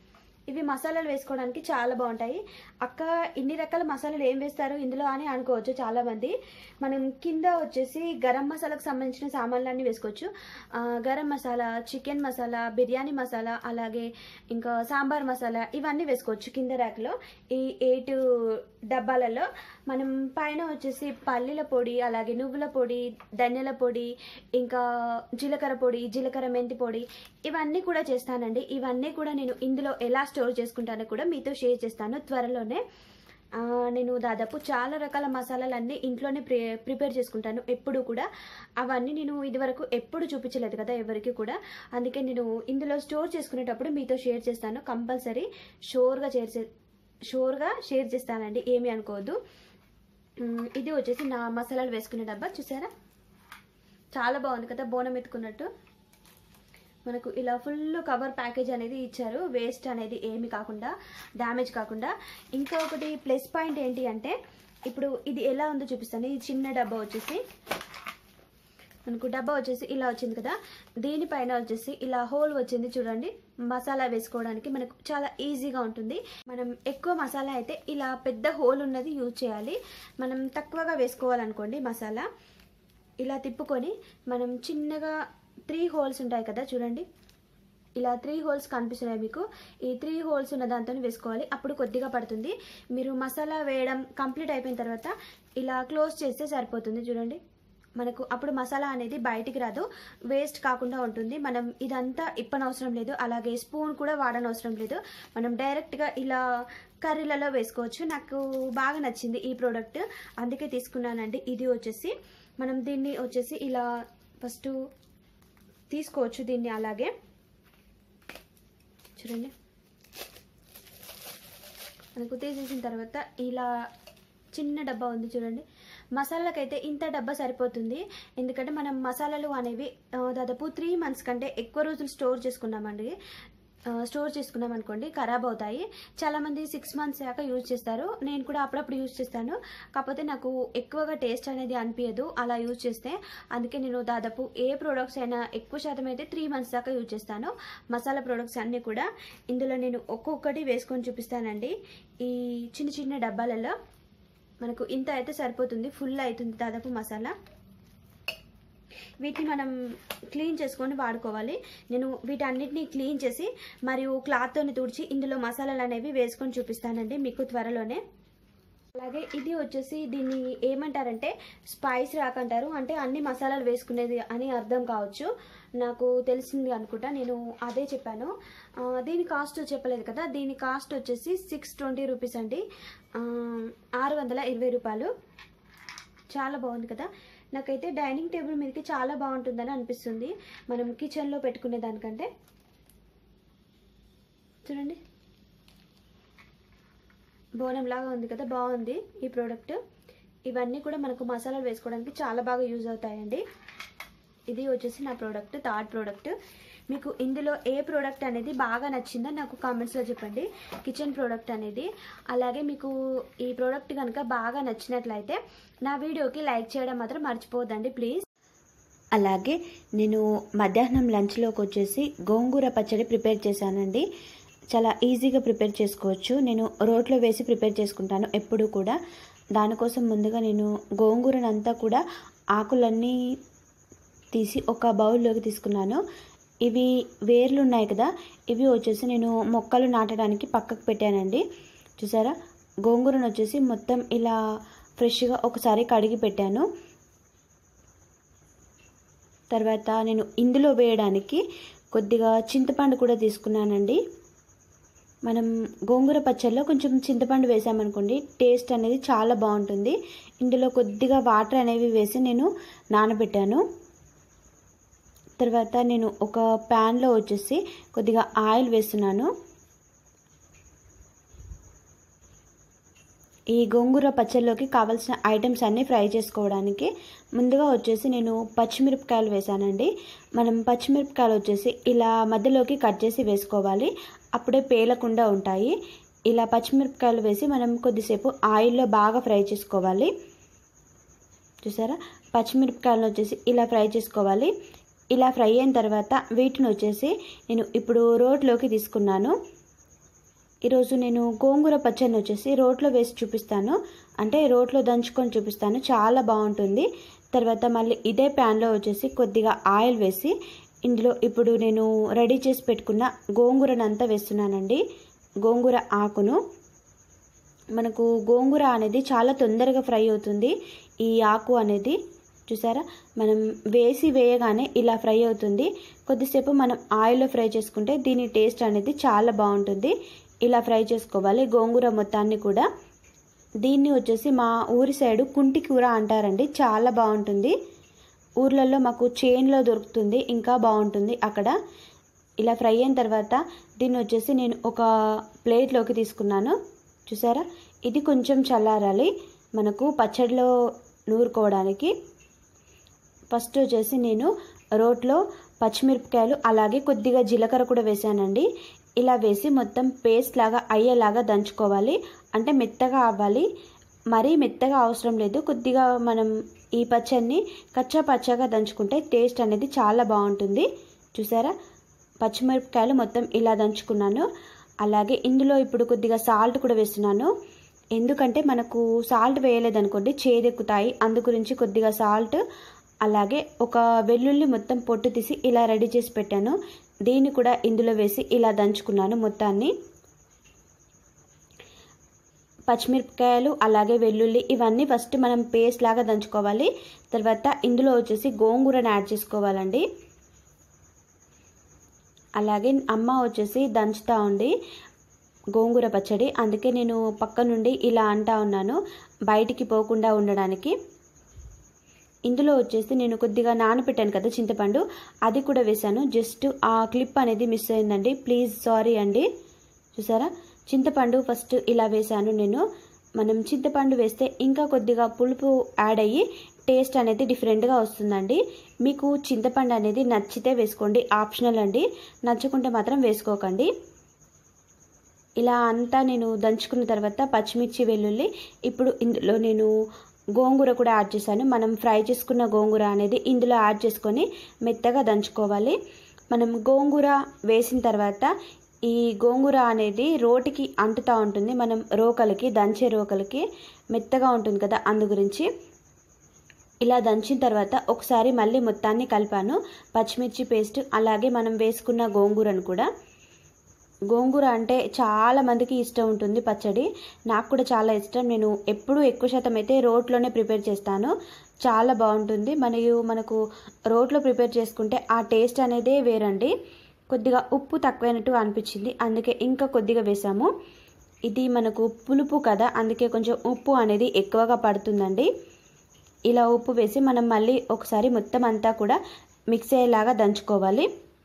ఇవి మసాలాలు వేసుకోవడానికి చాలా బాగుంటాయి. అక్క ఇన్ని రకాల మసాలాలు ఏం వేస్తారు ఇందులో అని అనుకోవచ్చు చాలామంది. మనం కింద వచ్చేసి గరం మసాలాకు సంబంధించిన సామాన్లన్నీ వేసుకోవచ్చు. గరం మసాలా, చికెన్ మసాలా, బిర్యానీ మసాలా, అలాగే ఇంకా సాంబార్ మసాలా ఇవన్నీ వేసుకోవచ్చు కింద ర్యాక్లో. ఈ ఎయిట్ డబ్బాలలో మనం పైన వచ్చేసి పల్లీల పొడి, అలాగే నువ్వుల పొడి, ధనియాల పొడి, ఇంకా జీలకర్ర పొడి, జీలకర్ర మెంతి పొడి ఇవన్నీ కూడా చేస్తానండి. ఇవన్నీ కూడా నేను ఇందులో ఎలా స్టోర్ చేసుకుంటానో కూడా మీతో షేర్ చేస్తాను త్వరలోనే. నేను దాదాపు చాలా రకాల మసాలాలన్నీ ఇంట్లోనే ప్రి ప్రిపేర్ చేసుకుంటాను ఎప్పుడు కూడా. అవన్నీ నేను ఇదివరకు ఎప్పుడు చూపించలేదు కదా ఎవరికి కూడా, అందుకే నేను ఇందులో స్టోర్ చేసుకునేటప్పుడు మీతో షేర్ చేస్తాను. కంపల్సరీ షోర్గా షేర్ షోర్గా షేర్ చేస్తానండి, ఏమీ అనుకోవద్దు. ఇది వచ్చేసి నా మసాలాలు వేసుకునే డబ్బా, చూసారా చాలా బాగుంది కదా, బోనం ఎత్తుకున్నట్టు. మనకు ఇలా ఫుల్ కవర్ ప్యాకేజ్ అనేది ఇచ్చారు, వేస్ట్ అనేది ఏమి కాకుండా, డ్యామేజ్ కాకుండా. ఇంకొకటి ప్లస్ పాయింట్ ఏంటి అంటే, ఇప్పుడు ఇది ఎలా ఉందో చూపిస్తాను. ఈ చిన్న డబ్బా వచ్చేసి మనకు డబ్బా వచ్చేసి ఇలా వచ్చింది కదా, దీనిపైన వచ్చేసి ఇలా హోల్ వచ్చింది చూడండి. మసాలా వేసుకోవడానికి మనకు చాలా ఈజీగా ఉంటుంది. మనం ఎక్కువ మసాలా అయితే ఇలా పెద్ద హోల్ ఉన్నది యూజ్ చేయాలి. మనం తక్కువగా వేసుకోవాలనుకోండి మసాలా, ఇలా తిప్పుకొని మనం చిన్నగా త్రీ హోల్స్ ఉంటాయి కదా చూడండి, ఇలా త్రీ హోల్స్ కనిపిస్తున్నాయి మీకు. ఈ త్రీ హోల్స్ ఉన్న దాంతో వేసుకోవాలి, అప్పుడు కొద్దిగా పడుతుంది. మీరు మసాలా వేయడం కంప్లీట్ అయిపోయిన తర్వాత ఇలా క్లోజ్ చేస్తే సరిపోతుంది చూడండి. మనకు అప్పుడు మసాలా అనేది బయటికి రాదు, వేస్ట్ కాకుండా ఉంటుంది. మనం ఇదంతా ఇప్పనవసరం లేదు, అలాగే స్పూన్ కూడా వాడనవసరం లేదు. మనం డైరెక్ట్గా ఇలా కర్రీలలో వేసుకోవచ్చు. నాకు బాగా నచ్చింది ఈ ప్రోడక్ట్, అందుకే తీసుకున్నానండి. ఇది వచ్చేసి మనం దీన్ని వచ్చేసి ఇలా ఫస్ట్ తీసుకోవచ్చు దీన్ని, అలాగే చూడండి. మనకు తీసేసిన తర్వాత ఇలా చిన్న డబ్బా ఉంది చూడండి. మసాలాకైతే ఇంత డబ్బా సరిపోతుంది, ఎందుకంటే మనం మసాలాలు అనేవి దాదాపు త్రీ మంత్స్ కంటే ఎక్కువ రోజులు స్టోర్ చేసుకున్నామండి. స్టోర్ చేసుకున్నాం అనుకోండి ఖరాబ్ అవుతాయి. చాలామంది సిక్స్ మంత్స్ దాకా యూజ్ చేస్తారు, నేను కూడా అప్పుడప్పుడు యూజ్ చేస్తాను. కాకపోతే నాకు ఎక్కువగా టేస్ట్ అనేది అనిపించదు అలా యూజ్ చేస్తే, అందుకే నేను దాదాపు ఏ ప్రోడక్ట్స్ అయినా ఎక్కువ శాతం అయితే త్రీ మంత్స్ దాకా యూజ్ చేస్తాను. మసాలా ప్రోడక్ట్స్ అన్నీ కూడా ఇందులో నేను ఒక్కొక్కటి వేసుకొని చూపిస్తానండి. ఈ చిన్న చిన్న డబ్బాలలో మనకు ఇంత అయితే సరిపోతుంది, ఫుల్ అవుతుంది దాదాపు మసాలా. వీటిని మనం క్లీన్ చేసుకొని వాడుకోవాలి. నేను వీటన్నిటిని క్లీన్ చేసి మరియు క్లాత్తోని తుడిచి ఇందులో మసాలాలు అనేవి వేసుకొని చూపిస్తానండి మీకు త్వరలోనే. అలాగే ఇది వచ్చేసి దీన్ని ఏమంటారంటే స్పైస్ రాక్ అంటారు, అంటే అన్ని మసాలాలు వేసుకునేది అని అర్థం కావచ్చు, నాకు తెలిసింది అనుకుంటా, నేను అదే చెప్పాను. దీని కాస్ట్ చెప్పలేదు కదా, దీని కాస్ట్ వచ్చేసి సిక్స్ ట్వంటీ రూపీస్ అండి, ఆరు వందల ఇరవై రూపాయలు. చాలా బాగుంది కదా, నాకైతే డైనింగ్ టేబుల్ మీదకి చాలా బాగుంటుందని అనిపిస్తుంది మనం కిచెన్లో పెట్టుకునే దానికంటే. చూడండి బోనం లాగా ఉంది కదా, బాగుంది ఈ ప్రోడక్ట్. ఇవన్నీ కూడా మనకు మసాలాలు వేసుకోవడానికి చాలా బాగా యూజ్ అవుతాయండి. ఇది వచ్చేసి నా ప్రోడక్ట్, థర్డ్ ప్రోడక్ట్. మీకు ఇందులో ఏ ప్రోడక్ట్ అనేది బాగా నచ్చిందో నాకు కామెంట్స్లో చెప్పండి, కిచెన్ ప్రోడక్ట్ అనేది. అలాగే మీకు ఈ ప్రోడక్ట్ కనుక బాగా నచ్చినట్లయితే నా వీడియోకి లైక్ చేయడం మాత్రం మర్చిపోవద్దండి ప్లీజ్. అలాగే నేను మధ్యాహ్నం లంచ్లోకి వచ్చేసి గోంగూర పచ్చడి ప్రిపేర్ చేశానండి. చాలా ఈజీగా ప్రిపేర్ చేసుకోవచ్చు. నేను రోట్లో వేసి ప్రిపేర్ చేసుకుంటాను ఎప్పుడు కూడా. దానికోసం ముందుగా నేను గోంగూరనంతా కూడా ఆకులన్నీ తీసి ఒక బౌల్లోకి తీసుకున్నాను. ఇవి వేర్లు ఉన్నాయి కదా, ఇవి వచ్చేసి నేను మొక్కలు నాటడానికి పక్కకు పెట్టానండి. చూసారా, గోంగూరను వచ్చేసి మొత్తం ఇలా ఫ్రెష్గా ఒకసారి కడిగి పెట్టాను. తర్వాత నేను ఇందులో వేయడానికి కొద్దిగా చింతపండు కూడా తీసుకున్నానండి. మనం గోంగూర పచ్చడిలో కొంచెం చింతపండు వేసామనుకోండి టేస్ట్ అనేది చాలా బాగుంటుంది. ఇందులో కొద్దిగా వాటర్ అనేవి వేసి నేను నానబెట్టాను. తర్వాత నేను ఒక ప్యాన్లో వచ్చేసి కొద్దిగా ఆయిల్ వేస్తున్నాను. ఈ గోంగూర పచ్చడిలోకి కావాల్సిన ఐటమ్స్ అన్నీ ఫ్రై చేసుకోవడానికి ముందుగా వచ్చేసి నేను పచ్చిమిరపకాయలు వేసానండి. మనం పచ్చిమిరపకాయలు వచ్చేసి ఇలా మధ్యలోకి కట్ చేసి వేసుకోవాలి, అప్పుడే పేలకుండా ఉంటాయి. ఇలా పచ్చిమిరపకాయలు వేసి మనం కొద్దిసేపు ఆయిల్లో బాగా ఫ్రై చేసుకోవాలి. చూసారా, పచ్చిమిరపకాయలను వచ్చేసి ఇలా ఫ్రై చేసుకోవాలి. ఇలా ఫ్రై అయిన తర్వాత వీటిని వచ్చేసి నేను ఇప్పుడు రోట్లోకి తీసుకున్నాను. ఈరోజు నేను గోంగూర పచ్చడిని వచ్చేసి రోట్లో వేసి చూపిస్తాను, అంటే రోట్లో దంచుకొని చూపిస్తాను, చాలా బాగుంటుంది. తర్వాత మళ్ళీ ఇదే ప్యాన్లో వచ్చేసి కొద్దిగా ఆయిల్ వేసి ఇందులో ఇప్పుడు నేను రెడీ చేసి పెట్టుకున్న గోంగూరనంతా వేస్తున్నానండి. గోంగూర ఆకును, మనకు గోంగూర అనేది చాలా తొందరగా ఫ్రై అవుతుంది. ఈ ఆకు అనేది చూసారా, మనం వేసి వేయగానే ఇలా ఫ్రై అవుతుంది. కొద్దిసేపు మనం ఆయిల్లో ఫ్రై చేసుకుంటే దీని టేస్ట్ అనేది చాలా బాగుంటుంది. ఇలా ఫ్రై చేసుకోవాలి గోంగూర మొత్తాన్ని కూడా. దీన్ని వచ్చేసి మా ఊరి సైడు కుంటి కూర అంటారండి, చాలా బాగుంటుంది. ఊర్లలో మాకు చేన్లో దొరుకుతుంది, ఇంకా బాగుంటుంది అక్కడ. ఇలా ఫ్రై అయిన తర్వాత దీన్ని వచ్చేసి నేను ఒక ప్లేట్లోకి తీసుకున్నాను. చూసారా, ఇది కొంచెం చల్లారాలి మనకు పచ్చడిలో నూరుకోవడానికి. ఫస్ట్ వచ్చేసి నేను రోట్లో పచ్చిమిరపకాయలు అలాగే కొద్దిగా జీలకర్ర కూడా వేసానండి. ఇలా వేసి మొత్తం పేస్ట్ లాగా అయ్యేలాగా దంచుకోవాలి, అంటే మెత్తగా అవ్వాలి. మరీ మెత్తగా అవసరం లేదు, కొద్దిగా మనం ఈ పచ్చడిని కచ్చా పచ్చగా దంచుకుంటే టేస్ట్ అనేది చాలా బాగుంటుంది. చూసారా, పచ్చిమిరపకాయలు మొత్తం ఇలా దంచుకున్నాను. అలాగే ఇందులో ఇప్పుడు కొద్దిగా సాల్ట్ కూడా వేస్తున్నాను, ఎందుకంటే మనకు సాల్ట్ వేయలేదనుకోండి చేదెక్కుతాయి, అందు గురించి కొద్దిగా సాల్ట్. అలాగే ఒక వెల్లుల్లి మొత్తం పొట్టు తీసి ఇలా రెడీ చేసి పెట్టాను, దీన్ని కూడా ఇందులో వేసి ఇలా దంచుకున్నాను మొత్తాన్ని. పచ్చిమిరపకాయలు అలాగే వెల్లుల్లి ఇవన్నీ ఫస్ట్ మనం పేస్ట్ లాగా దంచుకోవాలి. తర్వాత ఇందులో వచ్చేసి గోంగూరని యాడ్ చేసుకోవాలండి. అలాగే అమ్మ వచ్చేసి దంచుతూ ఉంది గోంగూర పచ్చడి, అందుకే నేను పక్క నుండి ఇలా అంటా ఉన్నాను బయటికి పోకుండా ఉండడానికి. ఇందులో వచ్చేసి నేను కొద్దిగా నానబెట్టాను కదా చింతపండు, అది కూడా వేసాను. జస్ట్ ఆ క్లిప్ అనేది మిస్ అయిందండి, ప్లీజ్ సారీ అండి. చూసారా, చింతపండు ఫస్ట్ ఇలా వేసాను నేను. మనం చింతపండు వేస్తే ఇంకా కొద్దిగా పులుపు యాడ్ అయ్యి టేస్ట్ అనేది డిఫరెంట్గా వస్తుందండి. మీకు చింతపండు అనేది నచ్చితే వేసుకోండి, ఆప్షనల్ అండి, నచ్చకుంటే మాత్రం వేసుకోకండి. ఇలా అంతా నేను దంచుకున్న తర్వాత పచ్చిమిర్చి వెల్లుల్లి, ఇప్పుడు ఇందులో నేను గోంగూర కూడా యాడ్ చేశాను. మనం ఫ్రై చేసుకున్న గోంగూర అనేది ఇందులో యాడ్ చేసుకొని మెత్తగా దంచుకోవాలి. మనం గోంగూర వేసిన తర్వాత ఈ గోంగూర అనేది రోటికి అంటుతూ ఉంటుంది, మనం రోకలకి దంచే రోకలకి మెత్తగా ఉంటుంది కదా, అందు గురించి ఇలా దంచిన తర్వాత ఒకసారి మళ్ళీ మొత్తాన్ని కలిపాను, పచ్చిమిర్చి పేస్ట్ అలాగే మనం వేసుకున్న గోంగూరను కూడా. గోంగూర అంటే చాలా మందికి ఇష్టం ఉంటుంది పచ్చడి, నాకు కూడా చాలా ఇష్టం. నేను ఎప్పుడూ ఎక్కువ శాతం అయితే రోట్లోనే ప్రిపేర్ చేస్తాను, చాలా బాగుంటుంది. మరియు మనకు రోట్లో ప్రిపేర్ చేసుకుంటే ఆ టేస్ట్ అనేదే వేరండి. కొద్దిగా ఉప్పు తక్కువైనట్టు అనిపించింది, అందుకే ఇంకా కొద్దిగా వేసాము. ఇది మనకు పులుపు కదా, అందుకే కొంచెం ఉప్పు అనేది ఎక్కువగా పడుతుందండి. ఇలా ఉప్పు వేసి మనం మళ్ళీ ఒకసారి మొత్తం అంతా కూడా మిక్స్ అయ్యేలాగా దంచుకోవాలి.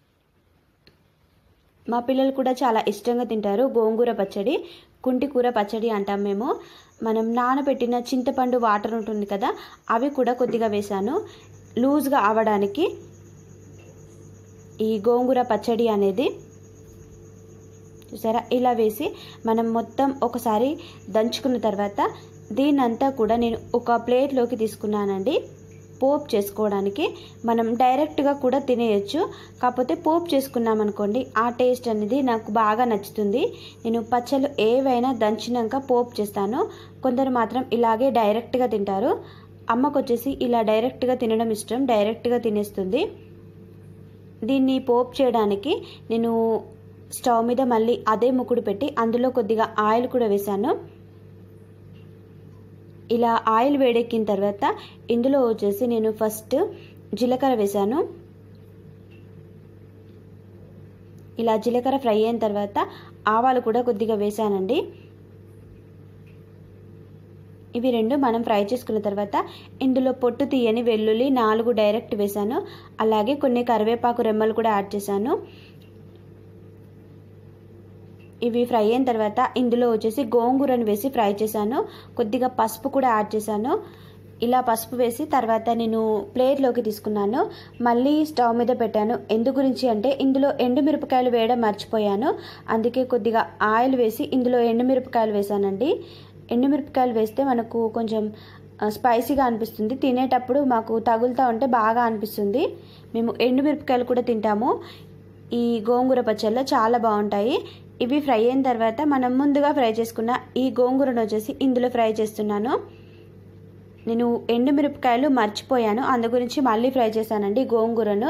మా పిల్లలు కూడా చాలా ఇష్టంగా తింటారు గోంగూర పచ్చడి, కుంటి కూర పచ్చడి అంటాం మేము. మనం నానబెట్టిన చింతపండు వాటర్ ఉంటుంది కదా, అవి కూడా కొద్దిగా వేసాను లూజ్గా అవ్వడానికి ఈ గోంగూర పచ్చడి అనేది. చూసారా, ఇలా వేసి మనం మొత్తం ఒకసారి దంచుకున్న తర్వాత దీనంతా కూడా నేను ఒక ప్లేట్లోకి తీసుకున్నానండి పోపు చేసుకోవడానికి. మనం డైరెక్ట్గా కూడా తినేయచ్చు, కాకపోతే పోపు చేసుకున్నాం అనుకోండి ఆ టేస్ట్ అనేది నాకు బాగా నచ్చుతుంది. నేను పచ్చళ్ళు ఏవైనా దంచినాక పోపు చేస్తాను, కొందరు మాత్రం ఇలాగే డైరెక్ట్గా తింటారు. అమ్మకు వచ్చేసి ఇలా డైరెక్ట్గా తినడం ఇష్టం, డైరెక్ట్గా తినేస్తుంది. దీన్ని పోపు చేయడానికి నేను స్టవ్ మీద మళ్ళీ అదే ముకుడు పెట్టి అందులో కొద్దిగా ఆయిల్ కూడా వేసాను. ఇలా ఆయిల్ వేడెక్కిన తర్వాత ఇందులో వచ్చేసి నేను ఫస్ట్ జీలకర్ర వేసాను. ఇలా జీలకర్ర ఫ్రై అయిన తర్వాత ఆవాలు కూడా కొద్దిగా వేసానండి. ఇవి రెండు మనం ఫ్రై చేసుకున్న తర్వాత ఇందులో పొట్టు తీయని వెల్లుల్లి నాలుగు డైరెక్ట్ వేసాను, అలాగే కొన్ని కరివేపాకు రెమ్మలు కూడా యాడ్ చేశాను. ఇవి ఫ్రై అయిన తర్వాత ఇందులో వచ్చేసి గోంగూరను వేసి ఫ్రై చేశాను, కొద్దిగా పసుపు కూడా యాడ్ చేశాను. ఇలా పసుపు వేసి తర్వాత నేను ప్లేట్లోకి తీసుకున్నాను, మళ్ళీ స్టవ్ మీద పెట్టాను. ఎందు గురించి అంటే ఇందులో ఎండుమిరపకాయలు వేయడం మర్చిపోయాను, అందుకే కొద్దిగా ఆయిల్ వేసి ఇందులో ఎండుమిరపకాయలు వేసానండి. ఎండుమిరపకాయలు వేస్తే మనకు కొంచెం స్పైసీగా అనిపిస్తుంది, తినేటప్పుడు మాకు తగులుతూ ఉంటే బాగా అనిపిస్తుంది. మేము ఎండుమిరపకాయలు కూడా తింటాము. ఈ గోంగూర పచ్చళ్ళలో చాలా బాగుంటాయి. ఇవి ఫ్రై అయిన తర్వాత మనం ముందుగా ఫ్రై చేసుకున్న ఈ గోంగూరను వచ్చేసి ఇందులో ఫ్రై చేస్తున్నాను. నేను ఎండుమిరపకాయలు మర్చిపోయాను, అందు గురించి మళ్ళీ ఫ్రై చేశానండి గోంగూరను.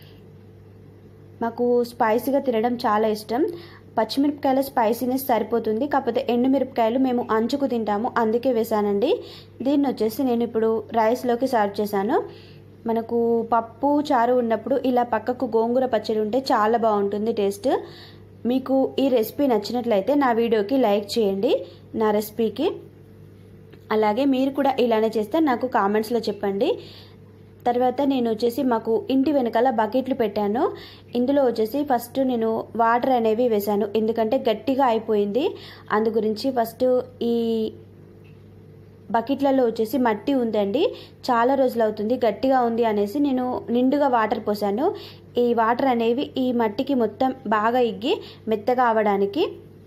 మాకు స్పైసీగా తినడం చాలా ఇష్టం. పచ్చిమిరపకాయల స్పైసీనెస్ సరిపోతుంది, కాకపోతే ఎండుమిరపకాయలు మేము అంచుకు తింటాము, అందుకే వేసానండి. దీన్ని వచ్చేసి నేను ఇప్పుడు రైస్లోకి సర్వ్ చేశాను. మనకు పప్పు చారు ఉన్నప్పుడు ఇలా పక్కకు గోంగూర పచ్చడి ఉంటే చాలా బాగుంటుంది టేస్ట్. మీకు ఈ రెసిపీ నచ్చినట్లయితే నా వీడియోకి లైక్ చేయండి, నా రెసిపీకి. అలాగే మీరు కూడా ఇలానే చేస్తే నాకు కామెంట్స్లో చెప్పండి. తర్వాత నేను వచ్చేసి మాకు ఇంటి వెనకాల బకెట్లు పెట్టాను. ఇందులో వచ్చేసి ఫస్ట్ నేను వాటర్ అనేవి వేశాను, ఎందుకంటే గట్టిగా అయిపోయింది. అందు గురించి ఫస్ట్ ఈ బకెట్లలో వచ్చేసి మట్టి ఉందండి, చాలా రోజులు అవుతుంది, గట్టిగా ఉంది అనేసి నేను నిండుగా వాటర్ పోసాను. ఈ వాటర్ అనేవి ఈ మట్టికి మొత్తం బాగా ఇగ్గి మెత్తగా అవ్వడానికి.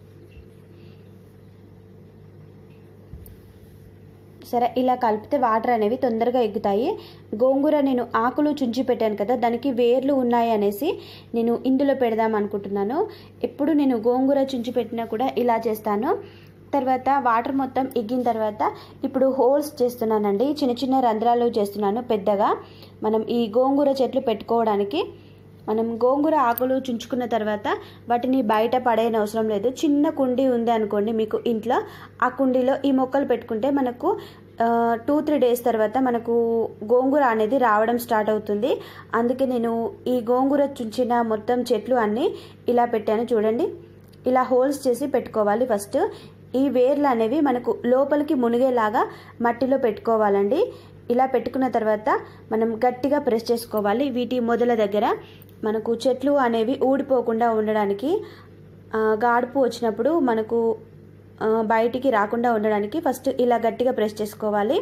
సరే, ఇలా కలిపితే వాటర్ అనేవి తొందరగా ఎగ్గుతాయి. గోంగూర నేను ఆకులు చుంచి పెట్టాను కదా, దానికి వేర్లు ఉన్నాయి అనేసి నేను ఇందులో పెడదాం అనుకుంటున్నాను. ఎప్పుడు నేను గోంగూర చుంచి పెట్టినా కూడా ఇలా చేస్తాను. తర్వాత వాటర్ మొత్తం ఎగ్గిన తర్వాత ఇప్పుడు హోల్స్ చేస్తున్నానండి, చిన్న చిన్న రంధ్రాలు చేస్తున్నాను పెద్దగా, మనం ఈ గోంగూర చెట్లు పెట్టుకోవడానికి. మనం గోంగూర ఆకులు చుంచుకున్న తర్వాత వాటిని బయట పడేయని అవసరం లేదు. చిన్న కుండీ ఉంది అనుకోండి మీకు ఇంట్లో, ఆ కుండీలో ఈ మొక్కలు పెట్టుకుంటే మనకు టూ త్రీ డేస్ తర్వాత మనకు గోంగూర అనేది రావడం స్టార్ట్ అవుతుంది. అందుకే నేను ఈ గోంగూర చుంచిన మొత్తం చెట్లు అన్నీ ఇలా పెట్టాను. చూడండి, ఇలా హోల్స్ చేసి పెట్టుకోవాలి. ఫస్ట్ ఈ వేర్లు అనేవి మనకు లోపలికి మునిగేలాగా మట్టిలో పెట్టుకోవాలండి. ఇలా పెట్టుకున్న తర్వాత మనం గట్టిగా ప్రెస్ చేసుకోవాలి. వీటి మొదల దగ్గర మనకు చెట్లు అనేవి ఊడిపోకుండా ఉండడానికి, గాడుపు వచ్చినప్పుడు మనకు బయటికి రాకుండా ఉండడానికి ఫస్ట్ ఇలా గట్టిగా ప్రెస్ చేసుకోవాలి.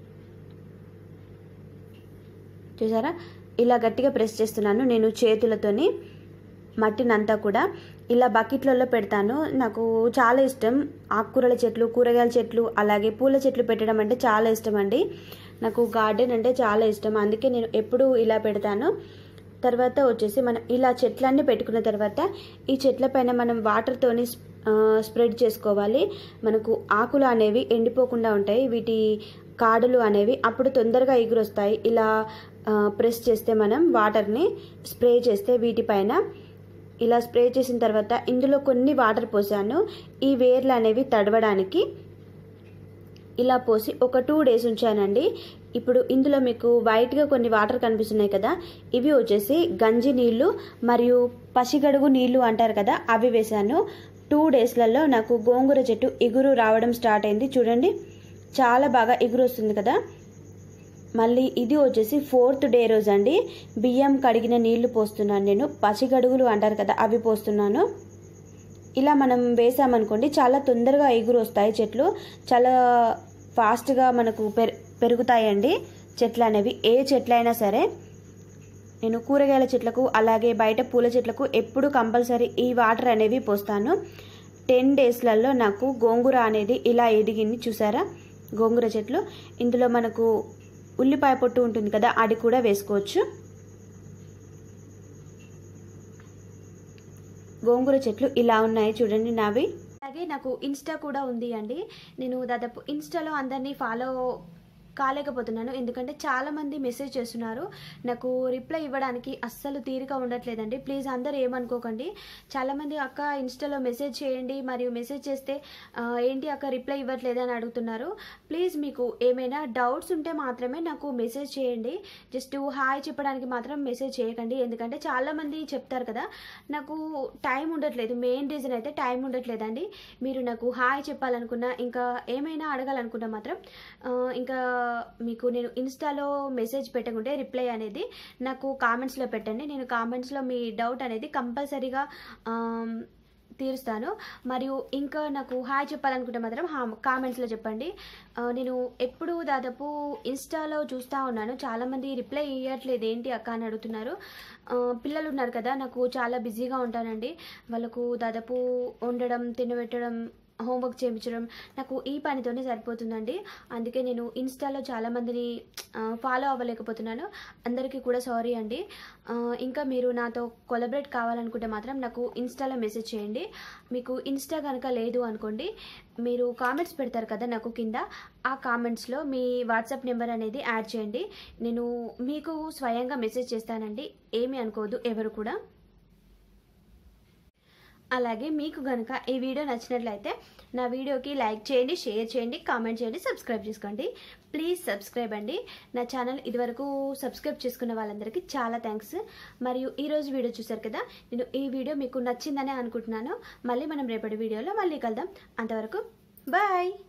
చూసారా, ఇలా గట్టిగా ప్రెస్ చేస్తున్నాను నేను చేతులతోని. మట్టినంతా కూడా ఇలా బకెట్లలో పెడతాను. నాకు చాలా ఇష్టం ఆకుకూరల చెట్లు, కూరగాయల చెట్లు, అలాగే పూల చెట్లు పెట్టడం అంటే చాలా ఇష్టం అండి. నాకు గార్డెన్ అంటే చాలా ఇష్టం, అందుకే నేను ఎప్పుడూ ఇలా పెడతాను. తర్వాత వచ్చేసి మనం ఇలా చెట్లన్నీ పెట్టుకున్న తర్వాత ఈ చెట్ల పైన మనం వాటర్తోని స్ప్రెడ్ చేసుకోవాలి. మనకు ఆకులు అనేవి ఎండిపోకుండా ఉంటాయి, వీటి కాడలు అనేవి అప్పుడు తొందరగా ఎగురొస్తాయి. ఇలా ప్రెస్ చేస్తే మనం వాటర్ని స్ప్రే చేస్తే వీటిపైన ఇలా స్ప్రే చేసిన తర్వాత ఇందులో కొన్ని వాటర్ పోసాను ఈ వేర్లు అనేవి తడవడానికి. ఇలా పోసి ఒక టూ డేస్ ఉంచానండి. ఇప్పుడు ఇందులో మీకు వైట్గా కొన్ని వాటర్ కనిపిస్తున్నాయి కదా, ఇవి వచ్చేసి గంజి నీళ్ళు మరియు పసిగడుగు నీళ్ళు అంటారు కదా, అవి వేశాను. టూ డేస్లలో నాకు గోంగూర చెట్టు ఎగురు రావడం స్టార్ట్ అయింది. చూడండి, చాలా బాగా ఎగురు వస్తుంది కదా. మళ్ళీ ఇది వచ్చేసి ఫోర్త్ డే రోజు అండి. బియ్యం కడిగిన నీళ్లు పోస్తున్నాను నేను, పసిగడుగులు అంటారు కదా అవి పోస్తున్నాను. ఇలా మనం వేసామనుకోండి చాలా తొందరగా ఎగురు వస్తాయి చెట్లు, చాలా ఫాస్ట్గా మనకు పెరు పెరుగుతాయండి చెట్లు అనేవి. ఏ చెట్లైనా సరే, నేను కూరగాయల చెట్లకు అలాగే బయట పూల చెట్లకు ఎప్పుడు కంపల్సరీ ఈ వాటర్ అనేవి పోస్తాను. టెన్ డేస్లలో నాకు గోంగూర అనేది ఇలా ఎదిగింది. చూసారా గోంగూర చెట్లు. ఇందులో మనకు ఉల్లిపాయ పొట్టు ఉంటుంది కదా, అది కూడా వేసుకోవచ్చు. గోంగూర చెట్లు ఇలా ఉన్నాయి చూడండి నావి. అలాగే నాకు ఇన్స్టా కూడా ఉంది అండి. నేను దాదాపు ఇన్స్టాలో అందరినీ ఫాలో కాలేకపోతున్నాను, ఎందుకంటే చాలామంది మెసేజ్ చేస్తున్నారు, నాకు రిప్లై ఇవ్వడానికి అస్సలు తీరిక ఉండట్లేదండి. ప్లీజ్ అందరూ ఏమనుకోకండి. చాలామంది అక్క ఇన్స్టాలో మెసేజ్ చేయండి, మరియు మెసేజ్ చేస్తే ఏంటి అక్క రిప్లై ఇవ్వట్లేదు అని అడుగుతున్నారు. ప్లీజ్ మీకు ఏమైనా డౌట్స్ ఉంటే మాత్రమే నాకు మెసేజ్ చేయండి, జస్ట్ హాయ్ చెప్పడానికి మాత్రం మెసేజ్ చేయకండి. ఎందుకంటే చాలామంది చెప్తారు కదా, నాకు టైం ఉండట్లేదు. మెయిన్ రీజన్ అయితే టైం ఉండట్లేదండి. మీరు నాకు హాయ్ చెప్పాలనుకున్నా, ఇంకా ఏమైనా అడగాలనుకున్నా మాత్రం ఇంకా మీకు నేను ఇన్స్టాలో మెసేజ్ పెట్టకుంటే రిప్లై అనేది నాకు కామెంట్స్లో పెట్టండి. నేను కామెంట్స్లో మీ డౌట్ అనేది కంపల్సరీగా తీరుస్తాను. మరియు ఇంకా నాకు హాయ్ చెప్పాలనుకుంటే మాత్రం కామెంట్స్లో చెప్పండి. నేను ఎప్పుడు దాదాపు ఇన్స్టాలో చూస్తూ ఉన్నాను, చాలామంది రిప్లై ఇవ్వట్లేదు ఏంటి అక్క అని అడుగుతున్నారు. పిల్లలు ఉన్నారు కదా, నాకు చాలా బిజీగా ఉంటానండి. వాళ్ళకు దాదాపు వండడం, తినబెట్టడం, హోంవర్క్ చేయించడం నాకు ఈ పనితోనే సరిపోతుందండి. అందుకే నేను ఇన్స్టాలో చాలామందిని ఫాలో అవ్వలేకపోతున్నాను. అందరికీ కూడా సారీ అండి. ఇంకా మీరు నాతో కొలాబరేట్ కావాలనుకుంటే మాత్రం నాకు ఇన్స్టాలో మెసేజ్ చేయండి. మీకు ఇన్స్టా కనుక లేదు అనుకోండి, మీరు కామెంట్స్ పెడతారు కదా నాకు కింద, ఆ కామెంట్స్లో మీ వాట్సాప్ నెంబర్ అనేది యాడ్ చేయండి. నేను మీకు స్వయంగా మెసేజ్ చేస్తానండి. ఏమీ అనుకోవద్దు ఎవరు కూడా. అలాగే మీకు కనుక ఈ వీడియో నచ్చినట్లయితే నా వీడియోకి లైక్ చేయండి, షేర్ చేయండి, కామెంట్ చేయండి, సబ్స్క్రైబ్ చేసుకోండి. ప్లీజ్ సబ్స్క్రైబ్ అండి. నా ఛానల్ ఇదివరకు సబ్స్క్రైబ్ చేసుకున్న వాళ్ళందరికీ చాలా థ్యాంక్స్. మరియు ఈరోజు వీడియో చూసారు కదా, నేను ఈ వీడియో మీకు నచ్చిందనే అనుకుంటున్నాను. మళ్ళీ మనం రేపటి వీడియోలో మళ్ళీ కలుద్దాం. అంతవరకు బాయ్.